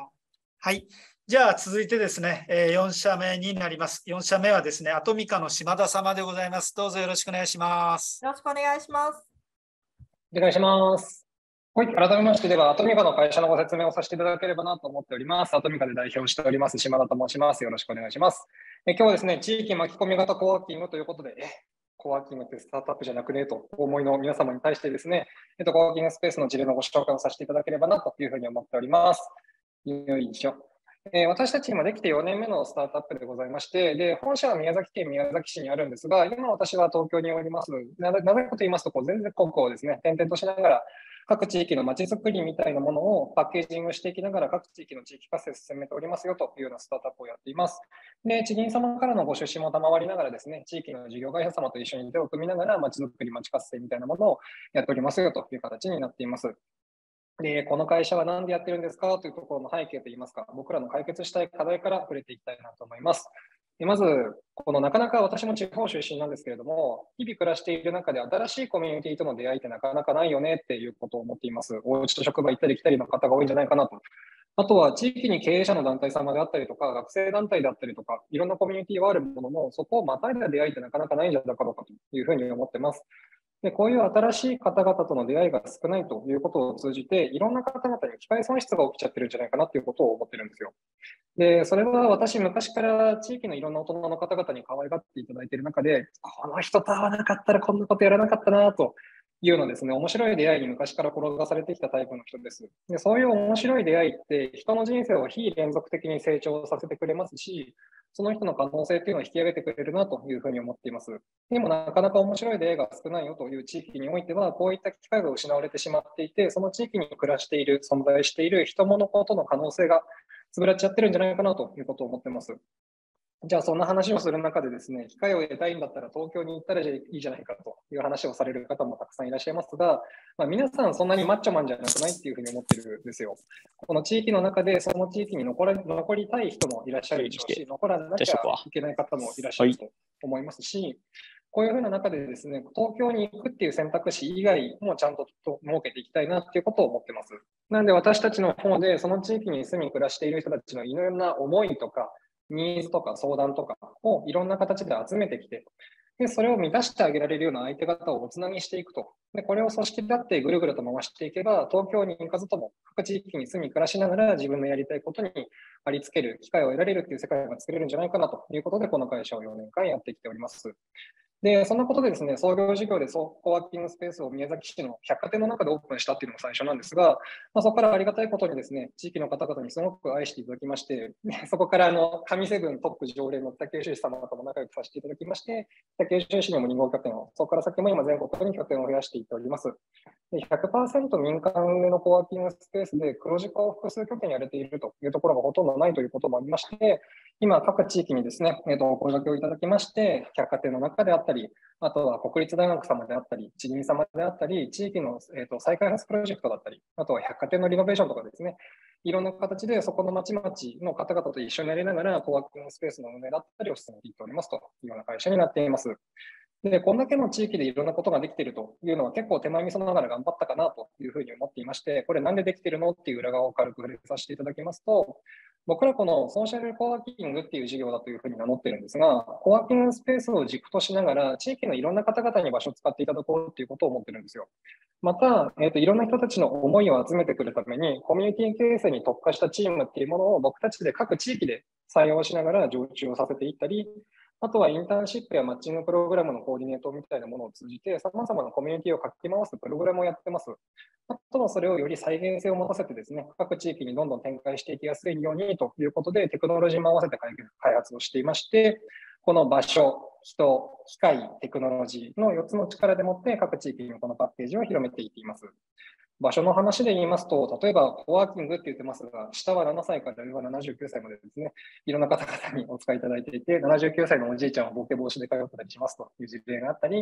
はい。じゃあ続いてですね、よん社目になります。よん社目はですね、アトミカの島田様でございます。どうぞよろしくお願いします。 よろしくお願いします。 お願いします。はい、改めましてでは、アトミカの会社のご説明をさせていただければなと思っております。アトミカで代表しております島田と申します。よろしくお願いします。え今日はですね、地域巻き込み型コワーキングということで、えコワーキングってスタートアップじゃなくねとお思いの皆様に対してですね、えっと、コワーキングスペースの事例のご紹介をさせていただければなというふうに思っております。よいしょ。えー、私たち今できてよねんめのスタートアップでございまして、で本社は宮崎県宮崎市にあるんですが、今私は東京におります。なぜかと言いますと、こう全然国交をですね、転々としながら、各地域のまちづくりみたいなものをパッケージングしていきながら、各地域の地域活性を進めておりますよというようなスタートアップをやっています。で、地銀様からのご出資も賜りながらですね、地域の事業会社様と一緒に手を組みながら、まちづくり、まち活性みたいなものをやっておりますよという形になっています。で、この会社は何でやってるんですかというところの背景といいますか、僕らの解決したい課題から触れていきたいなと思います。でまず、このなかなか私も地方出身なんですけれども、日々暮らしている中で新しいコミュニティとの出会いってなかなかないよねっていうことを思っています。お家と職場行ったり来たりの方が多いんじゃないかなと。あとは地域に経営者の団体様であったりとか、学生団体であったりとか、いろんなコミュニティはあるものの、そこをまたいだ出会いってなかなかないんじゃないかろうかというふうに思ってます。でこういう新しい方々との出会いが少ないということを通じて、いろんな方々に機会損失が起きちゃってるんじゃないかなということを思ってるんですよ。で、それは私、昔から地域のいろんな大人の方々に可愛がっていただいている中で、この人と会わなかったらこんなことやらなかったなというのですね、面白い出会いに昔から転がされてきたタイプの人です。で、そういう面白い出会いって人の人生を非連続的に成長させてくれますし、その人の可能性っていうのを引き上げてくれるなというふうに思っています。でもなかなか面白い出会いが少ないよという地域においては、こういった機会が失われてしまっていて、その地域に暮らしている、存在している人物ことの可能性が潰れちゃってるんじゃないかなということを思っています。じゃあそんな話をする中でですね、機会を得たいんだったら東京に行ったらいいじゃないかという話をされる方もたくさんいらっしゃいますが、まあ、皆さんそんなにマッチョマンじゃなくないっていうふうに思ってるんですよ。この地域の中でその地域に残り、残りたい人もいらっしゃるでしょうし、残らなきゃいけない方もいらっしゃると思いますし、こういうふうな中でですね、東京に行くっていう選択肢以外もちゃんと設けていきたいなっていうことを思ってます。なので私たちの方でその地域に住み暮らしている人たちのいろんな思いとか、ニーズとか相談とかをいろんな形で集めてきて、でそれを満たしてあげられるような相手方をおつなぎしていくと。でこれを組織だってぐるぐると回していけば、東京に行かずとも各地域に住み暮らしながら自分のやりたいことにありつける機会を得られるっていう世界が作れるんじゃないかなということで、この会社をよねんかんやってきております。で、そんなことでですね、創業事業でコワーキングスペースを宮崎市の百貨店の中でオープンしたっていうのが最初なんですが、まあ、そこからありがたいことにですね、地域の方々にすごく愛していただきまして、そこからあの神セブントップ常連の北九州市様とも仲良くさせていただきまして、北九州市にもに号拠点を、そこから先も今全国に拠点を増やしていっております。で ひゃくパーセント 民間運営のコワーキングスペースで黒字化を複数拠点やれているというところがほとんどないということもありまして、今各地域にですね、えー、とお声掛けをいただきまして、百貨店の中であったり、あとは国立大学様であったり、地銀様であったり、地域の、えー、と再開発プロジェクトだったり、あとは百貨店のリノベーションとかですね、いろんな形でそこの町々の方々と一緒にやりながら、コワーキングスペースの運営だったりを進めていっておりますというような会社になっています。で、こんだけの地域でいろんなことができているというのは結構手前味噌ながら頑張ったかなというふうに思っていまして、これなんでできているのっていう裏側を軽く触れさせていただきますと、僕らこのソーシャルコワーキングっていう事業だというふうに名乗ってるんですが、コワーキングスペースを軸としながら地域のいろんな方々に場所を使っていただこうということを思ってるんですよ。また、えーと、いろんな人たちの思いを集めてくるために、コミュニティ形成に特化したチームっていうものを僕たちで各地域で採用しながら常駐をさせていったり、あとはインターンシップやマッチングプログラムのコーディネートみたいなものを通じて、様々なコミュニティをかき回すプログラムをやってます。あとはそれをより再現性を持たせてですね、各地域にどんどん展開していきやすいようにということで、テクノロジーも合わせて開発をしていまして、この場所、人、機械、テクノロジーのよっつの力でもって各地域にこのパッケージを広めていっています。場所の話で言いますと、例えばコワーキングって言ってますが、下はななさいから上はななじゅうきゅうさいまでですね、いろんな方々にお使いいただいていて、ななじゅうきゅうさいのおじいちゃんはボケ防止で通ったりしますという事例があったり、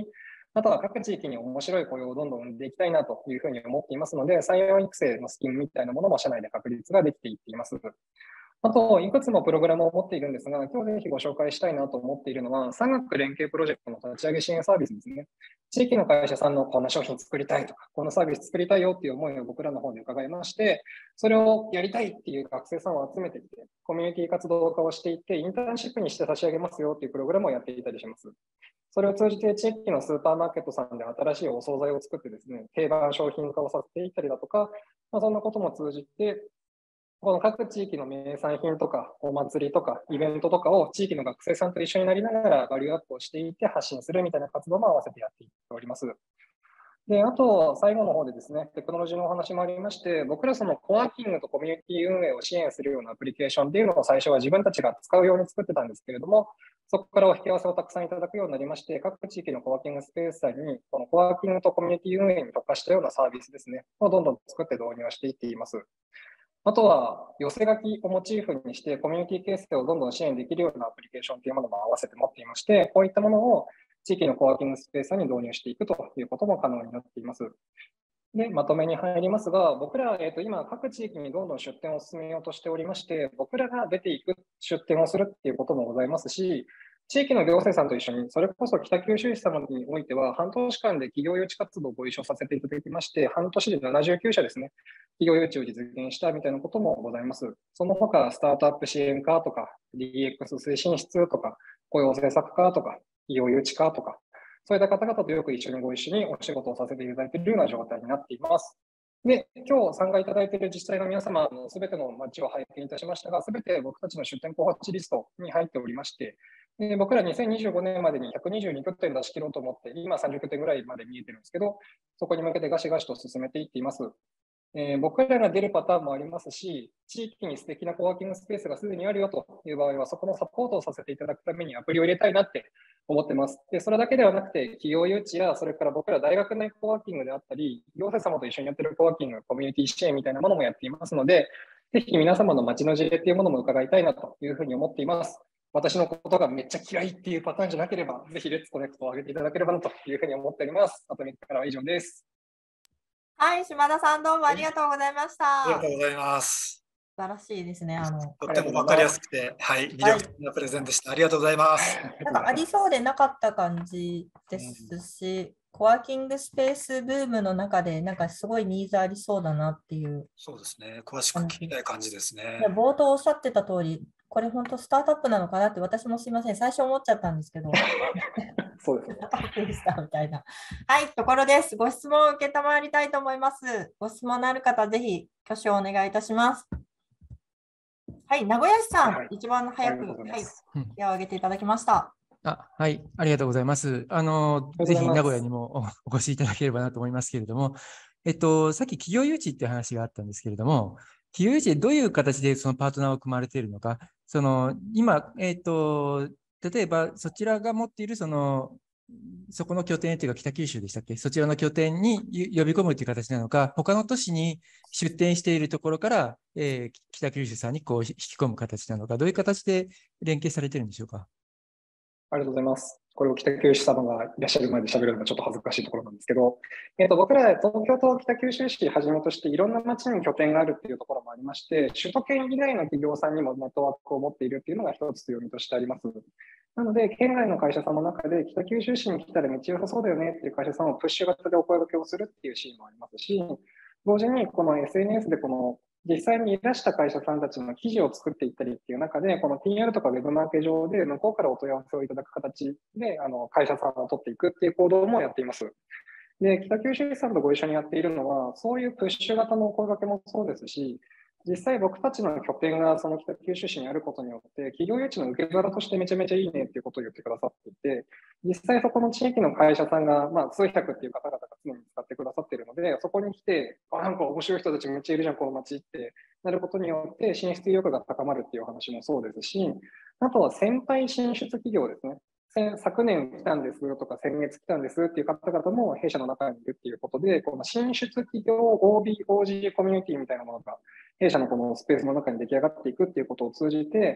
あとは各地域に面白い雇用をどんどん生んでいきたいなというふうに思っていますので、採用育成のスキームみたいなものも社内で確立ができていっています。あと、いくつもプログラムを持っているんですが、今日ぜひご紹介したいなと思っているのは、産学連携プロジェクトの立ち上げ支援サービスですね。地域の会社さんのこんな商品作りたいとか、このサービス作りたいよっていう思いを僕らの方で伺いまして、それをやりたいっていう学生さんを集めてきて、コミュニティ活動家をしていって、インターンシップにして差し上げますよっていうプログラムをやっていたりします。それを通じて地域のスーパーマーケットさんで新しいお惣菜を作ってですね、定番商品化をさせていったりだとか、まあ、そんなことも通じて、この各地域の名産品とか、お祭りとか、イベントとかを地域の学生さんと一緒になりながらバリューアップをしていって発信するみたいな活動も合わせてやっていっております。で、あと、最後の方でですね、テクノロジーのお話もありまして、僕らそのコワーキングとコミュニティ運営を支援するようなアプリケーションっていうのを最初は自分たちが使うように作ってたんですけれども、そこからお引き合わせをたくさんいただくようになりまして、各地域のコワーキングスペースさんに、このコワーキングとコミュニティ運営に特化したようなサービスですね、をどんどん作って導入をしていっています。あとは、寄せ書きをモチーフにして、コミュニティ形成をどんどん支援できるようなアプリケーションというものも合わせて持っていまして、こういったものを地域のコワーキングスペースに導入していくということも可能になっています。で、まとめに入りますが、僕ら、えーと、今、各地域にどんどん出店を進めようとしておりまして、僕らが出ていく出店をするっていうこともございますし、地域の行政さんと一緒に、それこそ北九州市様においては、半年間で企業誘致活動をご一緒させていただきまして、半年でななじゅうきゅうしゃですね、企業誘致を実現したみたいなこともございます。その他、スタートアップ支援課とか、ディーエックス 推進室とか、雇用政策課とか、企業誘致課とか、そういった方々とよく一緒にご一緒にお仕事をさせていただいているような状態になっています。で、今日参加いただいている自治体の皆様のすべての街を拝見いたしましたが、すべて僕たちの出店候補地リストに入っておりまして、で僕らにせんにじゅうごねんまでにひゃくにじゅうにきょてん出し切ろうと思って、今さんじゅっきょてんぐらいまで見えてるんですけど、そこに向けてガシガシと進めていっています。えー、僕らが出るパターンもありますし、地域に素敵なコワーキングスペースがすでにあるよという場合は、そこのサポートをさせていただくためにアプリを入れたいなって思ってます。で、それだけではなくて、企業誘致や、それから僕ら大学内コワーキングであったり、行政様と一緒にやってるコワーキング、コミュニティ支援みたいなものもやっていますので、ぜひ皆様の街の事例というものも伺いたいなというふうに思っています。私のことがめっちゃ嫌いっていうパターンじゃなければ、ぜひレッツコネクトを上げていただければなというふうに思っております。あとみっかからは以上です。 はい、島田さんどうもありがとうございました。 ありがとうございます。 素晴らししいですね。あのとても分かりやすくて、はい、魅力的なプレゼンでした。はい、ありがとうございます。 なんかありそうでなかった感じですし、うん、コワーキングスペースブームの中で、なんかすごいニーズありそうだなっていう。 そうですね。詳しく聞きたい感じですね。 冒頭おっしゃってた通り、これ本当スタートアップなのかなって私もすいません、最初思っちゃったんですけど。 そうですね。 みたいな。はい、ところです。ご質問を受けたまりたいと思います。ご質問のある方、ぜひ挙手をお願いいたします。はい、名古屋市さん、はい、一番早く、はい、手を挙げていただきました。 あ、はい、ありがとうございます。あの、ぜひ名古屋にもお越しいただければなと思いますけれども、えっと、さっき企業誘致っていう話があったんですけれども、企業誘致でどういう形でそのパートナーを組まれているのか、その今、えっと、例えばそちらが持っているその、そこの拠点というか北九州でしたっけ、そちらの拠点に呼び込むという形なのか、他の都市に出店しているところから、えー、北九州さんにこう引き込む形なのか、どういう形で連携されているんでしょうか。 ありがとうございます。これを北九州様がいらっしゃる前で喋るのがちょっと恥ずかしいところなんですけど、えーと、僕ら東京と北九州市はじめとしていろんな町に拠点があるっていうところもありまして、首都圏以外の企業さんにもネットワークを持っているっていうのが一つ強みとしてあります。なので、県外の会社さんの中で北九州市に来たらめっちゃ良さそうだよねっていう会社さんをプッシュ型でお声掛けをするっていうシーンもありますし、同時にこの エスエヌエス でこの実際にいらした会社さんたちの記事を作っていったりっていう中で、この ピーアール とかウェブマーケ上で向こうからお問い合わせをいただく形であの会社さんを取っていくっていう行動もやっています。で、北九州市さんとご一緒にやっているのは、そういうプッシュ型のお声掛けもそうですし、実際僕たちの拠点がその北九州市にあることによって、企業誘致の受け皿としてめちゃめちゃいいねっていうことを言ってくださっていて、実際そこの地域の会社さんが、まあ、数百っていう方々が常に使ってくださっているので、そこに来て、あ、なんか面白い人たちめっちゃいるじゃん、この街ってなることによって、進出意欲が高まるっていう話もそうですし、あとは先輩進出企業ですね。昨年来たんですとか、先月来たんですっていう方々も弊社の中にいるっていうことで、この進出企業 オービー、オージー コミュニティみたいなものが弊社のこのスペースの中に出来上がっていくっていうことを通じて、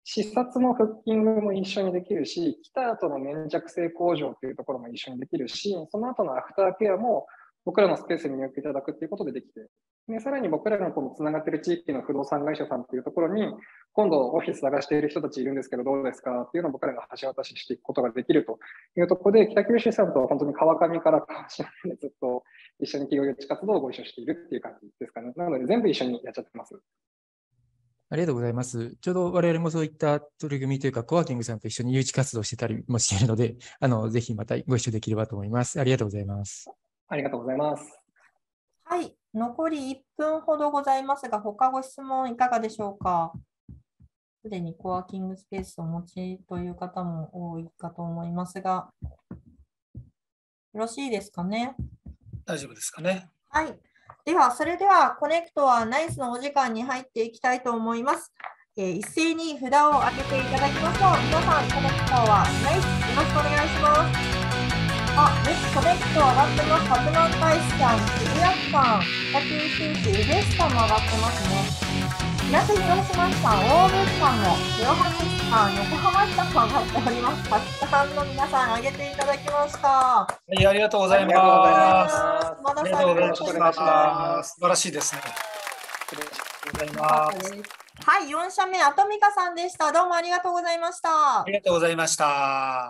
視察のフッキングも一緒にできるし、来た後の粘着性向上というところも一緒にできるし、その後のアフターケアも僕らのスペースに入居いただくということでできて、でさらに僕らのこのつながっている地域の不動産会社さんというところに、今度オフィス探している人たちいるんですけどどうですかっていうのを僕らが橋渡ししていくことができるというところで、北九州さんとは本当に川上から川島までずっと一緒に企業誘致活動をご一緒しているっていう感じですかね。なので全部一緒にやっちゃってます。 ありがとうございます。ちょうど我々もそういった取り組みというか、コワーキングさんと一緒に誘致活動してたりもしているので、あのぜひまたご一緒できればと思います。ありがとうございます。 ありがとうございます。 はい、残りいっぷんほどございますが、他ご質問いかがでしょうか。すでにコワーキングスペースをお持ちという方も多いかと思いますが、よろしいですかね。 大丈夫ですかね。 はい。では、それではコネクトはナイスのお時間に入っていきたいと思います。えー、一斉に札を上げていただきましょう。皆さん、コネクトはナイス、よろしくお願いします。あ、ね、コネクト上がってます。八幡大使さん、渋谷区さん、北九州市、宇部市さんも上がってますね。東広島市さん、大部市さんも、広浜市さん、横浜市さんも上がっております。たくさんの皆さん、上げていただきました。 はい、ありがとうございます。 ありがとうございます。 ありがとうございます。素晴らしいですね。ありがとうございます。 はい、よん社目、アトミカさんでした。どうもありがとうございました。 ありがとうございました。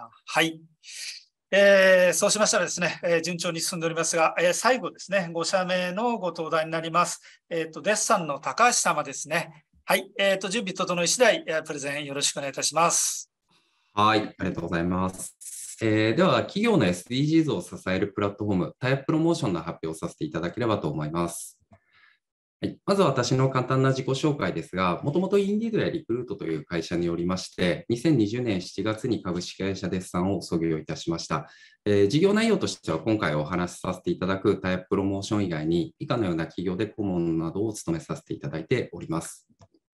はい。えー、そうしましたらですね、えー、順調に進んでおりますが、えー、最後ですね、ご社目のご登壇になります。えっと、デッサンの高橋様ですね。はい、えっと、準備整い次第、えー、プレゼンよろしくお願いいたします。 はい、ありがとうございます。えー、では、企業の エスディージーズ を支えるプラットフォーム、タイアッププロモーションの発表をさせていただければと思います。はい、まず私の簡単な自己紹介ですが、もともとインディードやリクルートという会社によりまして、にせんにじゅうねんしちがつに株式会社デッサンを創業いたしました。えー、事業内容としては今回お話しさせていただくタイアッププロモーション以外に、以下のような企業で顧問などを務めさせていただいております。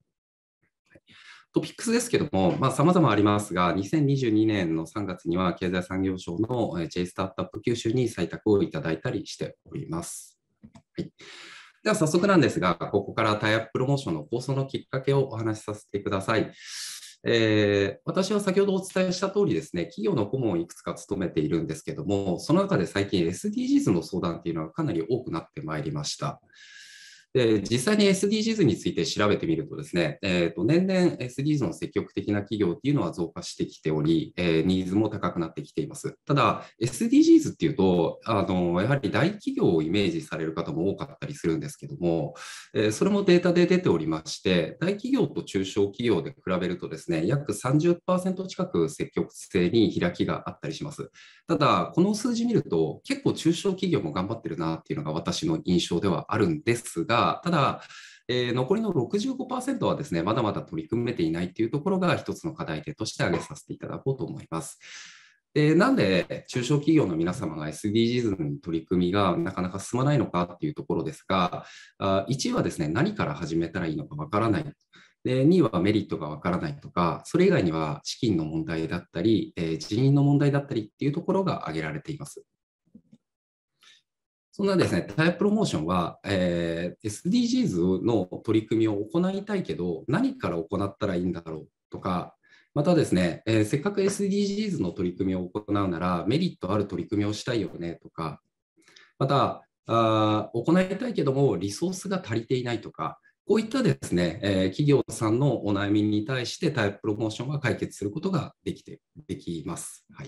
トピックスですけども、まあ、様々ありますが、にせんにじゅうにねんのさんがつには経済産業省の J スタートアップ九州に採択をいただいたりしております。はい、では早速なんですが、ここからタイアッププロモーションの構想のきっかけをお話しさせてください。えー、私は先ほどお伝えした通りですね、企業の顧問をいくつか務めているんですけども、その中で最近 エスディージーズ の相談っていうのはかなり多くなってまいりました。で実際に エスディージーズ について調べてみるとですね、えー、と年々 エスディージーズ の積極的な企業っていうのは増加してきており、えー、ニーズも高くなってきています。ただ エスディージーズ っていうとあのやはり大企業をイメージされる方も多かったりするんですけども、えー、それもデータで出ておりまして、大企業と中小企業で比べるとですね、約 さんじゅっパーセント 近く積極性に開きがあったりします。ただこの数字見ると結構中小企業も頑張ってるなっていうのが私の印象ではあるんですが、ただ、えー、残りの ろくじゅうごパーセント はですね、まだまだ取り組めていないというところが一つの課題点として挙げさせていただこうと思います。でなんで中小企業の皆様が エスディージーズ の取り組みがなかなか進まないのかっていうところですが、いちいはですね、何から始めたらいいのかわからない。でにいはメリットがわからないとか、それ以外には資金の問題だったり、えー、人員の問題だったりっていうところが挙げられています。そんなですね、タイアッププロモーションは、えー、エスディージーズ の取り組みを行いたいけど、何から行ったらいいんだろうとか、またですね、えー、せっかく エスディージーズ の取り組みを行うなら、メリットある取り組みをしたいよねとか、また、あ行いたいけども、リソースが足りていないとか、こういったですね、えー、企業さんのお悩みに対してタイアッププロモーションが解決することができて、できます。はい。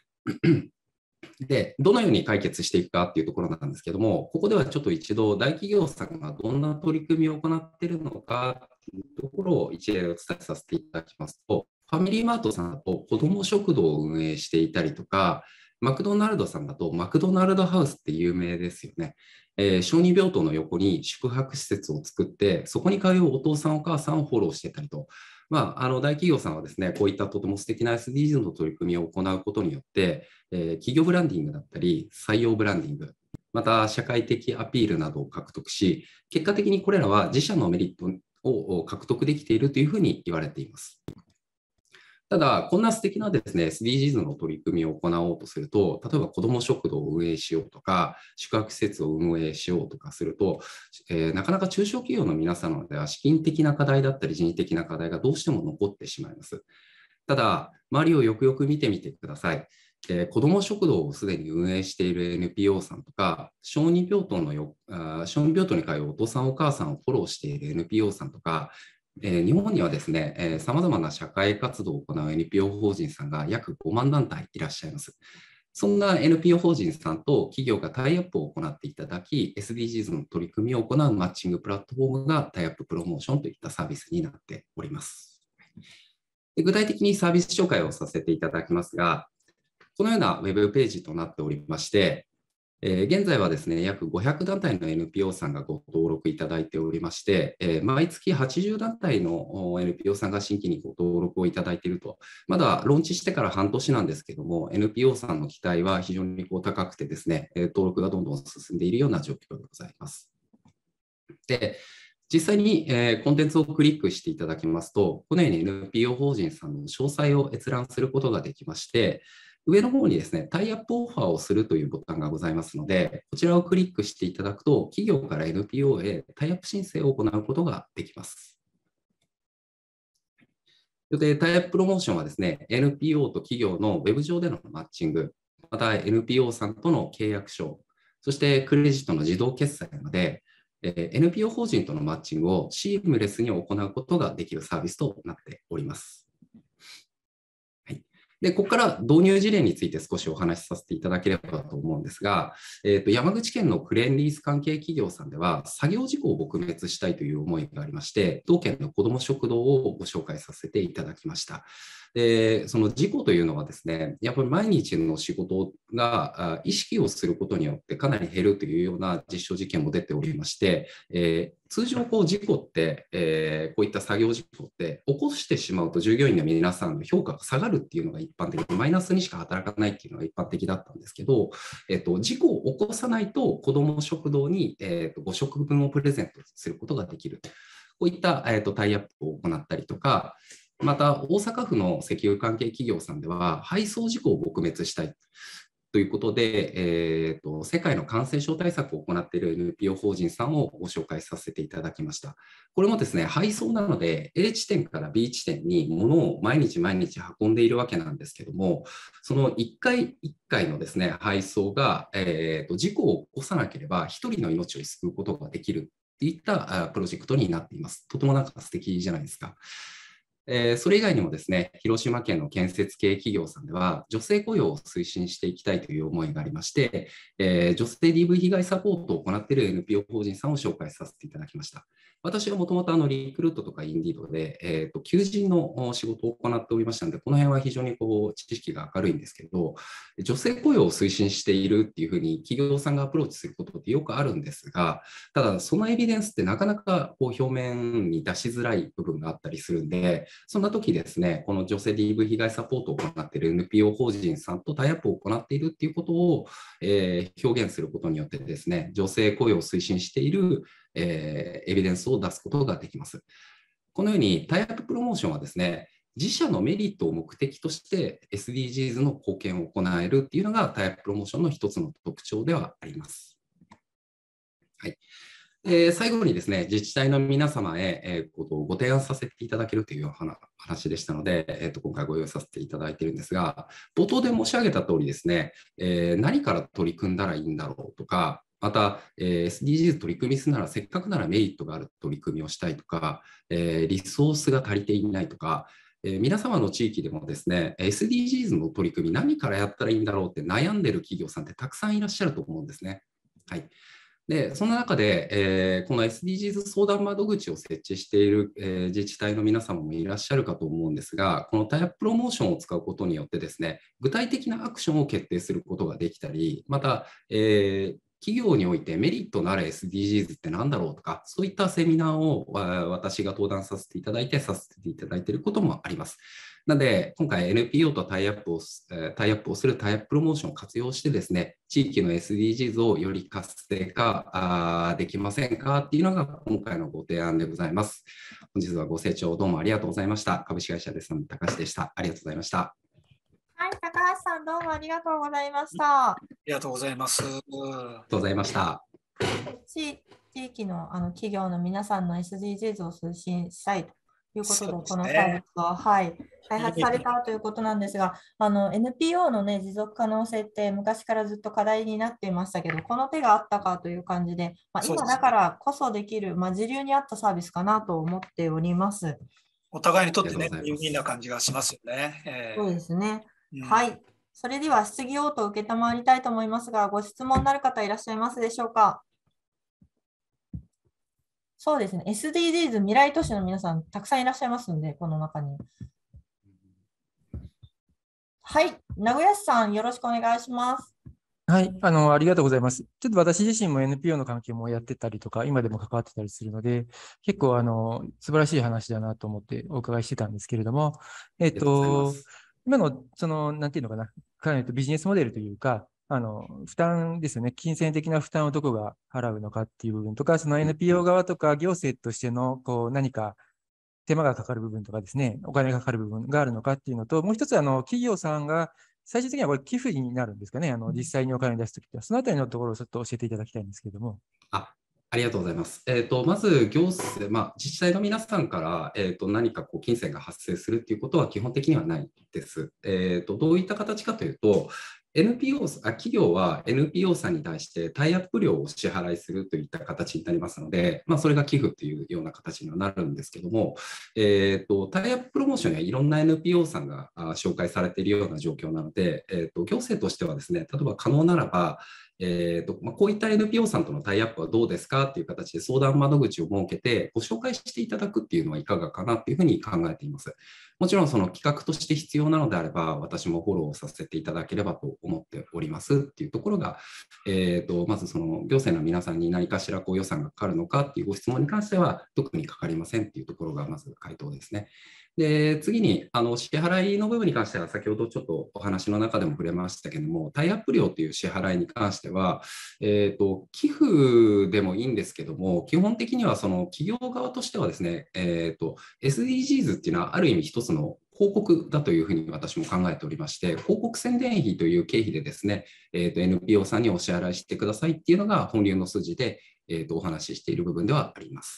で、どのように解決していくかっていうところなんですけども、ここではちょっと一度大企業さんがどんな取り組みを行っているのかっていうところを一例お伝えさせていただきますと、ファミリーマートさんだと子ども食堂を運営していたりとか、マクドナルドさんだとマクドナルドハウスって有名ですよね。えー、小児病棟の横に宿泊施設を作って、そこに通うお父さんお母さんをフォローしてたりと、まあ、あの大企業さんはですね、こういったとても素敵な エスディージーズ の取り組みを行うことによって、えー、企業ブランディングだったり、採用ブランディング、また社会的アピールなどを獲得し、結果的にこれらは自社のメリットを獲得できているというふうに言われています。 ただ、こんな素敵なですね、エスディージーズ の取り組みを行おうとすると、例えば子ども食堂を運営しようとか、宿泊施設を運営しようとかすると、えー、なかなか中小企業の皆様では資金的な課題だったり人為的な課題がどうしても残ってしまいます。ただ、周りをよくよく見てみてください。えー、子ども食堂をすでに運営している エヌピーオー さんとか、小児病棟のよあ小児病棟に通うお父さんお母さんをフォローしている エヌピーオー さんとか、えー、日本にはですね、さまざまな社会活動を行う エヌピーオー 法人さんが約ごまん団体いらっしゃいます。そんな エヌピーオー 法人さんと企業がタイアップを行っていただき、エスディージーズ の取り組みを行うマッチングプラットフォームがタイアッププロモーションといったサービスになっております。で、具体的にサービス紹介をさせていただきますが、このようなウェブページとなっておりまして、えー、現在はですね、約ごひゃく団体の エヌピーオー さんがご登録いただいておりまして、えー、毎月はちじゅう団体の エヌピーオー さんが新規にご登録をいただいていると、まだローンチしてから半年なんですけども、エヌピーオー さんの期待は非常にこう高くてですね、登録がどんどん進んでいるような状況でございます。で、実際に、えー、コンテンツをクリックしていただきますと、このように エヌピーオー 法人さんの詳細を閲覧することができまして、上の方にですね、タイアップオファーをするというボタンがございますので、こちらをクリックしていただくと、企業から エヌピーオー へタイアップ申請を行うことができます。で、タイアッププロモーションはですね、エヌピーオー と企業のウェブ上でのマッチング、また エヌピーオー さんとの契約書、そしてクレジットの自動決済まで、エヌピーオー 法人とのマッチングをシームレスに行うことができるサービスとなっております。で、ここから導入事例について少しお話しさせていただければと思うんですが、えーと、山口県のクレーンリース関係企業さんでは、作業事故を撲滅したいという思いがありまして、同県の子ども食堂をご紹介させていただきました。で、その事故というのはですね、やっぱり毎日の仕事が意識をすることによってかなり減るというような実証実験も出ておりまして、えー、通常こう事故って、えー、こういった作業事故って起こしてしまうと従業員の皆さんの評価が下がるっていうのが一般的で、マイナスにしか働かないっていうのが一般的だったんですけど、えーと、事故を起こさないと子ども食堂に、えーと、ご食分をプレゼントすることができる。こういった、えーと、タイアップを行ったりとか、また、大阪府の石油関係企業さんでは、配送事故を撲滅したいということで、えーと、世界の感染症対策を行っている エヌピーオー 法人さんをご紹介させていただきました。これもですね、配送なので、A 地点から B 地点に物を毎日毎日運んでいるわけなんですけども、そのいっかいいっかいのですね、配送が、えーと、事故を起こさなければ、ひとりの命を救うことができるといったプロジェクトになっています。とてもなんか素敵じゃないですか。えー、それ以外にもですね、広島県の建設系企業さんでは、女性雇用を推進していきたいという思いがありまして、えー、女性 ディーブイ 被害サポートを行っている エヌピーオー 法人さんを紹介させていただきました。私はもともとリクルートとかインディードで、えーと、求人の仕事を行っておりましたので、この辺は非常にこう知識が明るいんですけど、女性雇用を推進しているっていうふうに企業さんがアプローチすることってよくあるんですが、ただそのエビデンスってなかなかこう表面に出しづらい部分があったりするんで、そんな時ですね、この女性 ディーブイ 被害サポートを行っている エヌピーオー 法人さんとタイアップを行っているっていうことを、えー、表現することによってですね、女性雇用を推進している、えー、エビデンスを出すことができます。このようにタイアッププロモーションはですね、自社のメリットを目的として エスディージーズ の貢献を行えるっていうのがタイアッププロモーションの一つの特徴ではあります。はい。えー、最後にですね、自治体の皆様へ、えー、ご提案させていただけるという話でしたので、えー、と今回ご用意させていただいているんですが、冒頭で申し上げた通りですね、えー、何から取り組んだらいいんだろうとか、また、えー、エスディージーズ 取り組みするならせっかくならメリットがある取り組みをしたいとか、えー、リソースが足りていないとか、えー、皆様の地域でもですね、エスディージーズ の取り組み何からやったらいいんだろうって悩んでる企業さんってたくさんいらっしゃると思うんですね。はい。で、その中で、えー、この エスディージーズ 相談窓口を設置している、えー、自治体の皆様もいらっしゃるかと思うんですが、このタイアッププロモーションを使うことによってですね、具体的なアクションを決定することができたり、また、えー企業においてメリットのある エスディージーズ って何だろうとか、そういったセミナーを私が登壇させていただいて、させていただいていることもあります。 なので、今回 エヌピーオー とタイアップを、タイアップをするタイアッププロモーションを活用してですね、地域の エスディージーズ をより活性化できませんかっていうのが今回のご提案でございます。本日はご清聴どうもありがとうございました。株式会社デスナム高橋でした。ありがとうございました。 はい、高橋さんどうもありがとうございました。 ありがとうございます。ありがとうございました。 地域の、あの企業の皆さんの エスディージーズ を推進したいということで、このサービスは、はい、開発されたということなんですが、あの エヌピーオー の、ね、持続可能性って昔からずっと課題になっていましたけど、この手があったかという感じで、まあ、今だからこそできる、まあ、時流に合ったサービスかなと思っております。 お互いにとってね、有意義な感じがしますよね。 えー、そうですね。うん、はい。それでは質疑応答を承りたいと思いますが、ご質問のある方いらっしゃいますでしょうか。そうですね。エスディージーズ 未来都市の皆さん、たくさんいらっしゃいますので、この中に。はい。名古屋市さん、よろしくお願いします。 はい、あの、ありがとうございます。ちょっと私自身も エヌピーオー の関係もやってたりとか、今でも関わってたりするので、結構、あの、素晴らしい話だなと思ってお伺いしてたんですけれども、えっと、今の、その、なんていうのかな、かなりビジネスモデルというか、あの、負担ですよね。金銭的な負担をどこが払うのかっていう部分とか、その エヌピーオー 側とか行政としての、こう、何か手間がかかる部分とかですね、お金がかかる部分があるのかっていうのと、もう一つ、あの、企業さんが、最終的にはこれ寄付になるんですかね、あの、実際にお金を出すときって、そのあたりのところをちょっと教えていただきたいんですけれども。 あありがとうございます。えーと、まず行政、まあ、自治体の皆さんから、えーと、何かこう金銭が発生するということは基本的にはないです。えーと、どういった形かというと、エヌピーオー、あ企業は エヌピーオー さんに対してタイアップ料を支払いするといった形になりますので、まあ、それが寄付というような形にはなるんですけども、えーと、タイアッププロモーションにはいろんな エヌピーオー さんが紹介されているような状況なので、えーと、行政としてはですね、例えば可能ならば、えーとまあ、こういった エヌピーオー さんとのタイアップはどうですかっていう形で相談窓口を設けてご紹介していただくっていうのはいかがかなというふうに考えています。もちろんその企画として必要なのであれば私もフォローさせていただければと思っておりますっていうところが、えーとまずその行政の皆さんに何かしらこう予算がかかるのかっていうご質問に関しては特にかかりませんっていうところがまず回答ですね。で次にあの支払いの部分に関しては先ほどちょっとお話の中でも触れましたけども、タイアップ料という支払いに関しては、えーと、寄付でもいいんですけども、基本的にはその企業側としてはですね、えーと、エスディージーズ っていうのはある意味一つの広告だというふうに私も考えておりまして、広告宣伝費という経費でですね、えーと、エヌピーオー さんにお支払いしてくださいっていうのが本流の筋で、えーと、お話ししている部分ではあります。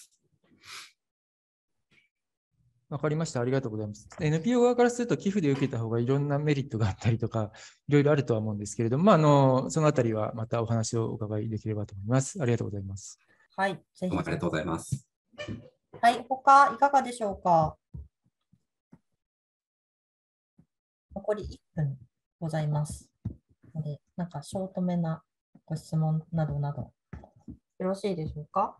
わかりました。ありがとうございます。エヌピーオー 側からすると寄付で受けた方がいろんなメリットがあったりとか、いろいろあるとは思うんですけれども、まあ、あのそのあたりはまたお話をお伺いできればと思います。ありがとうございます。 はい。ぜひどうもありがとうございます。 はい。他いかがでしょうか。残りいっぷんございます。ので、なんかショートめなご質問などなど、よろしいでしょうか。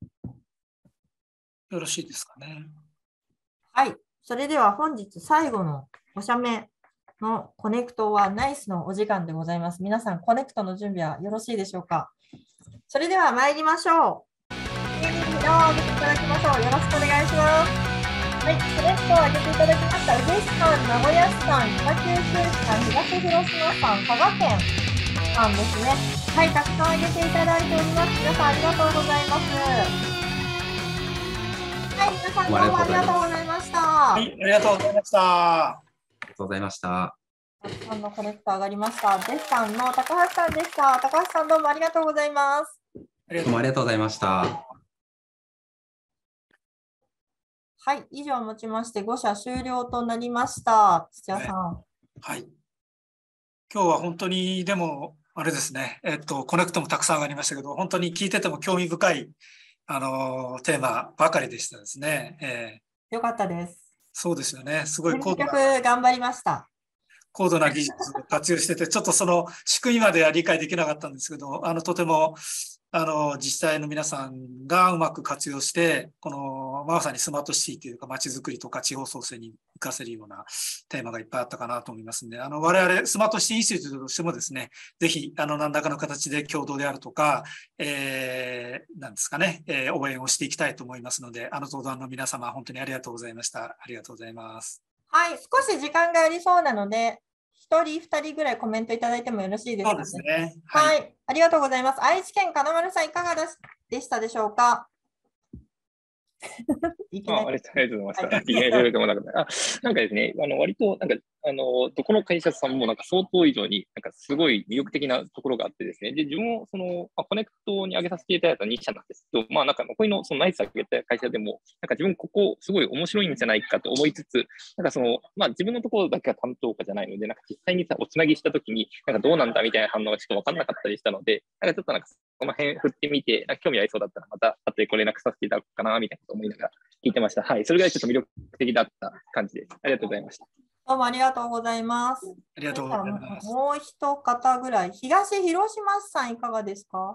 よろしいですかね。 はい。それでは本日最後のご社名のコネクトはナイスのお時間でございます。皆さん、コネクトの準備はよろしいでしょうか。それでは参りましょう。手に札を上げていただきましょう。よろしくお願いします。はい。コネクトを上げていただきました。宇部市さん、名古屋市さん、北九州市さん、東広島さん、佐賀県さんですね。はい。たくさん上げていただいております。皆さん、ありがとうございます。はい、皆さんどうもありがとうございました。 はい、ありがとうございました。 ありがとうございました。 たくさんのコネクト上がりました。デッサンの高橋さんでした。高橋さんどうもありがとうございます。 どうもありがとうございました。 はい、以上をもちましてご社終了となりました。土屋さん。 はい。はい、今日は本当にでもあれですね。えっとコネクトもたくさん上がりましたけど、本当に聞いてても興味深い。あのテーマばかりでしたですね。えー、よかったです。 そうですよね。すごい高度な頑張りました。 高度な技術を活用してて、ちょっとその仕組みまでは理解できなかったんですけど、あのとてもあの自治体の皆さんがうまく活用して、このまさにスマートシティというか街づくりとか地方創生に生かせるようなテーマがいっぱいあったかなと思いますので、あの我々スマートシティインスティテュートとしてもですね、ぜひあの何らかの形で共同であるとか、えー、なんですかね、えー、応援をしていきたいと思いますので、あの登壇の皆様本当にありがとうございました。ありがとうございます。 はい、少し時間がありそうなので、ひとり、ふたりぐらいコメントいただいてもよろしいですかね。 そうですね。 はい、はい、ありがとうございます。愛知県金丸さん、いかがでしたでしょうか。 いきなりあありがとうございました。いきなり出るかもなかった。あ、なんかですね、あの割となんかあのどこの会社さんもなんか相当以上になんかすごい魅力的なところがあってですね、で自分もその、まあ、コネクトに上げさせていただいたに社なんですけど、まあなんか残りのそのナイス上げた会社でもなんか自分ここすごい面白いんじゃないかと思いつつ、なんかそのまあ自分のところだけが担当かじゃないので、なんか実際にさおつなぎしたときになんかどうなんだみたいな反応がちょっと分かんなかったりしたので、なんかちょっとなんかこの辺振ってみて、なんか興味ありそうだったらまた後でご連絡させていただこうかなみたいなこと思いながら聞いてました。はい、それぐらいちょっと魅力的だった感じです。ありがとうございました。 どうもありがとうございます。 ありがとうございます。 もう一方ぐらい、東広島市さんいかがですか。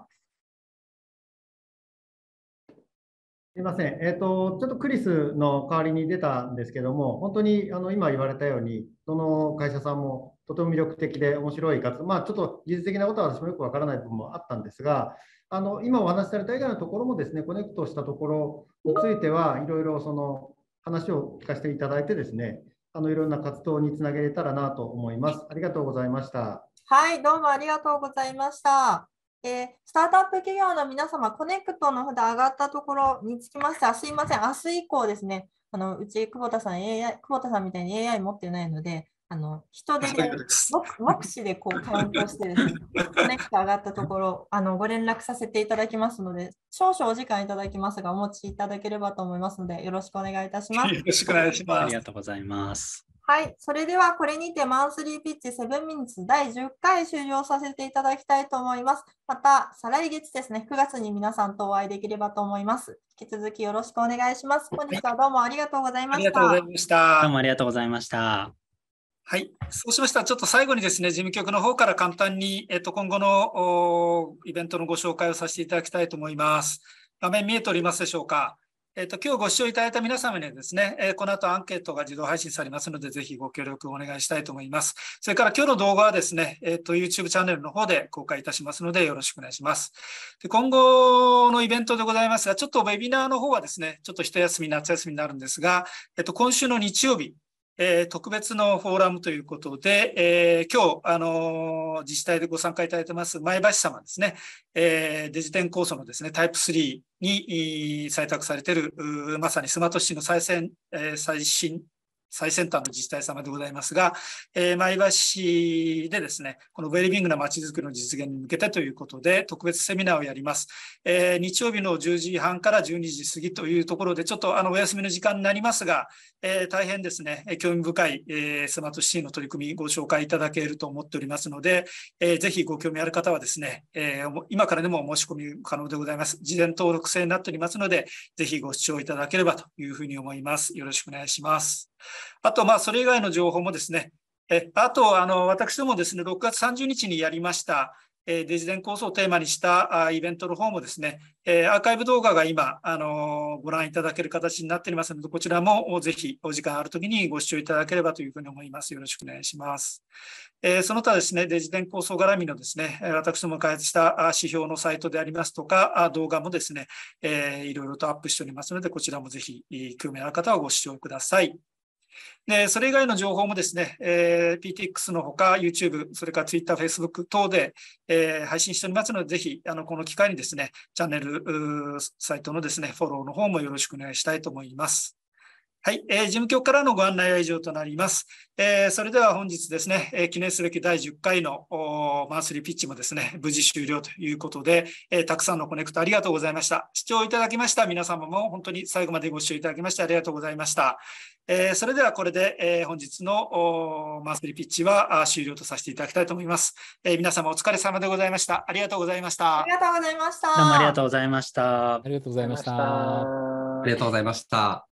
すみません、えーと、ちょっとクリスの代わりに出たんですけども、本当にあの今言われたように、どの会社さんもとても魅力的で面白いかつ、まあ、ちょっと技術的なことは私もよくわからない部分もあったんですが、あの今お話しされた以外のところもですね、コネクトしたところについてはいろいろその話を聞かせていただいてですね、あのいろんな活動につなげれたらなと思います。ありがとうございました。 はい、どうもありがとうございました。えー、スタートアップ企業の皆様、コネクトの札上がったところにつきましては、すいません、明日以降ですね、あのうち久保田さん、エーアイ、久保田さんみたいに エーアイ 持ってないので、あの人手で目視でこうカウントしてですね、コネクト上がったところ、あのご連絡させていただきますので、少々お時間いただきますが、お持ちいただければと思いますので、よろしくお願いいたします。 よろしくお願いします。 ありがとうございます。 はい、それではこれにてマンスリーピッチセブンミニッツだいじゅっかい終了させていただきたいと思います。また、再来月ですね、くがつに皆さんとお会いできればと思います。引き続きよろしくお願いします。本日はどうもありがとうございました。 ありがとうございました。 どうもありがとうございました。 はい、そうしましたら、ちょっと最後にですね、事務局の方から簡単に、えっと、今後のイベントのご紹介をさせていただきたいと思います。画面見えておりますでしょうか。えっと、今日ご視聴いただいた皆様にはですね、えー、この後アンケートが自動配信されますので、ぜひご協力をお願いしたいと思います。それから今日の動画はですね、えっと、YouTube チャンネルの方で公開いたしますので、よろしくお願いします。で、今後のイベントでございますが、ちょっとウェビナーの方はですね、ちょっと一休み、夏休みになるんですが、えっと、今週の日曜日、えー、特別のフォーラムということで、えー、今日、あのー、自治体でご参加いただいてます、前橋様ですね、えー、デジテン構想のですね、タイプスリーに採択されている、まさにスマートシティの最先、えー、最新、最先端の自治体様でございますが、えー、前橋市でですね、このウェルビングなまちづくりの実現に向けてということで、特別セミナーをやります。えー、日曜日のじゅうじはんからじゅうにじ過ぎというところで、ちょっとあのお休みの時間になりますが、えー、大変ですね、興味深い、えー、スマートシティの取り組みご紹介いただけると思っておりますので、えー、ぜひご興味ある方はですね、えー、今からでも申し込み可能でございます。事前登録制になっておりますので、ぜひご視聴いただければというふうに思います。よろしくお願いします。あと、まあ、それ以外の情報もですね、えあと、あの、私どもですね、ろくがつさんじゅうにちにやりました、えデジデン構想をテーマにしたあイベントの方もですね、えアーカイブ動画が今、あのご覧いただける形になっておりますので、こちらもぜひお時間あるときにご視聴いただければというふうに思います。よろしくお願いします。えその他ですね、デジデン構想絡みのですね、私ども開発した指標のサイトでありますとか、動画もですね、えいろいろとアップしておりますので、こちらもぜひ興味ある方はご視聴ください。でそれ以外の情報もですね、えー、ピーティーエックス のほか YouTube、それから Twitter、Facebook 等で、えー、配信しておりますので、ぜひあのこの機会にですね、チャンネル、サイトのですね、フォローの方もよろしくお願いしたいと思います。はい、えー、事務局からのご案内は以上となります。えー、それでは本日ですね、えー、記念すべきだいじゅっかいのマンスリーピッチもですね、無事終了ということで、えー、たくさんのコネクトありがとうございました。視聴いただきました皆様も本当に最後までご視聴いただきましてありがとうございました。えー、それではこれで、えー、本日のマンスリーピッチは終了とさせていただきたいと思います。えー、皆様お疲れ様でございました。ありがとうございました。 ありがとうございました。 どうもありがとうございました。 ありがとうございました。 ありがとうございました。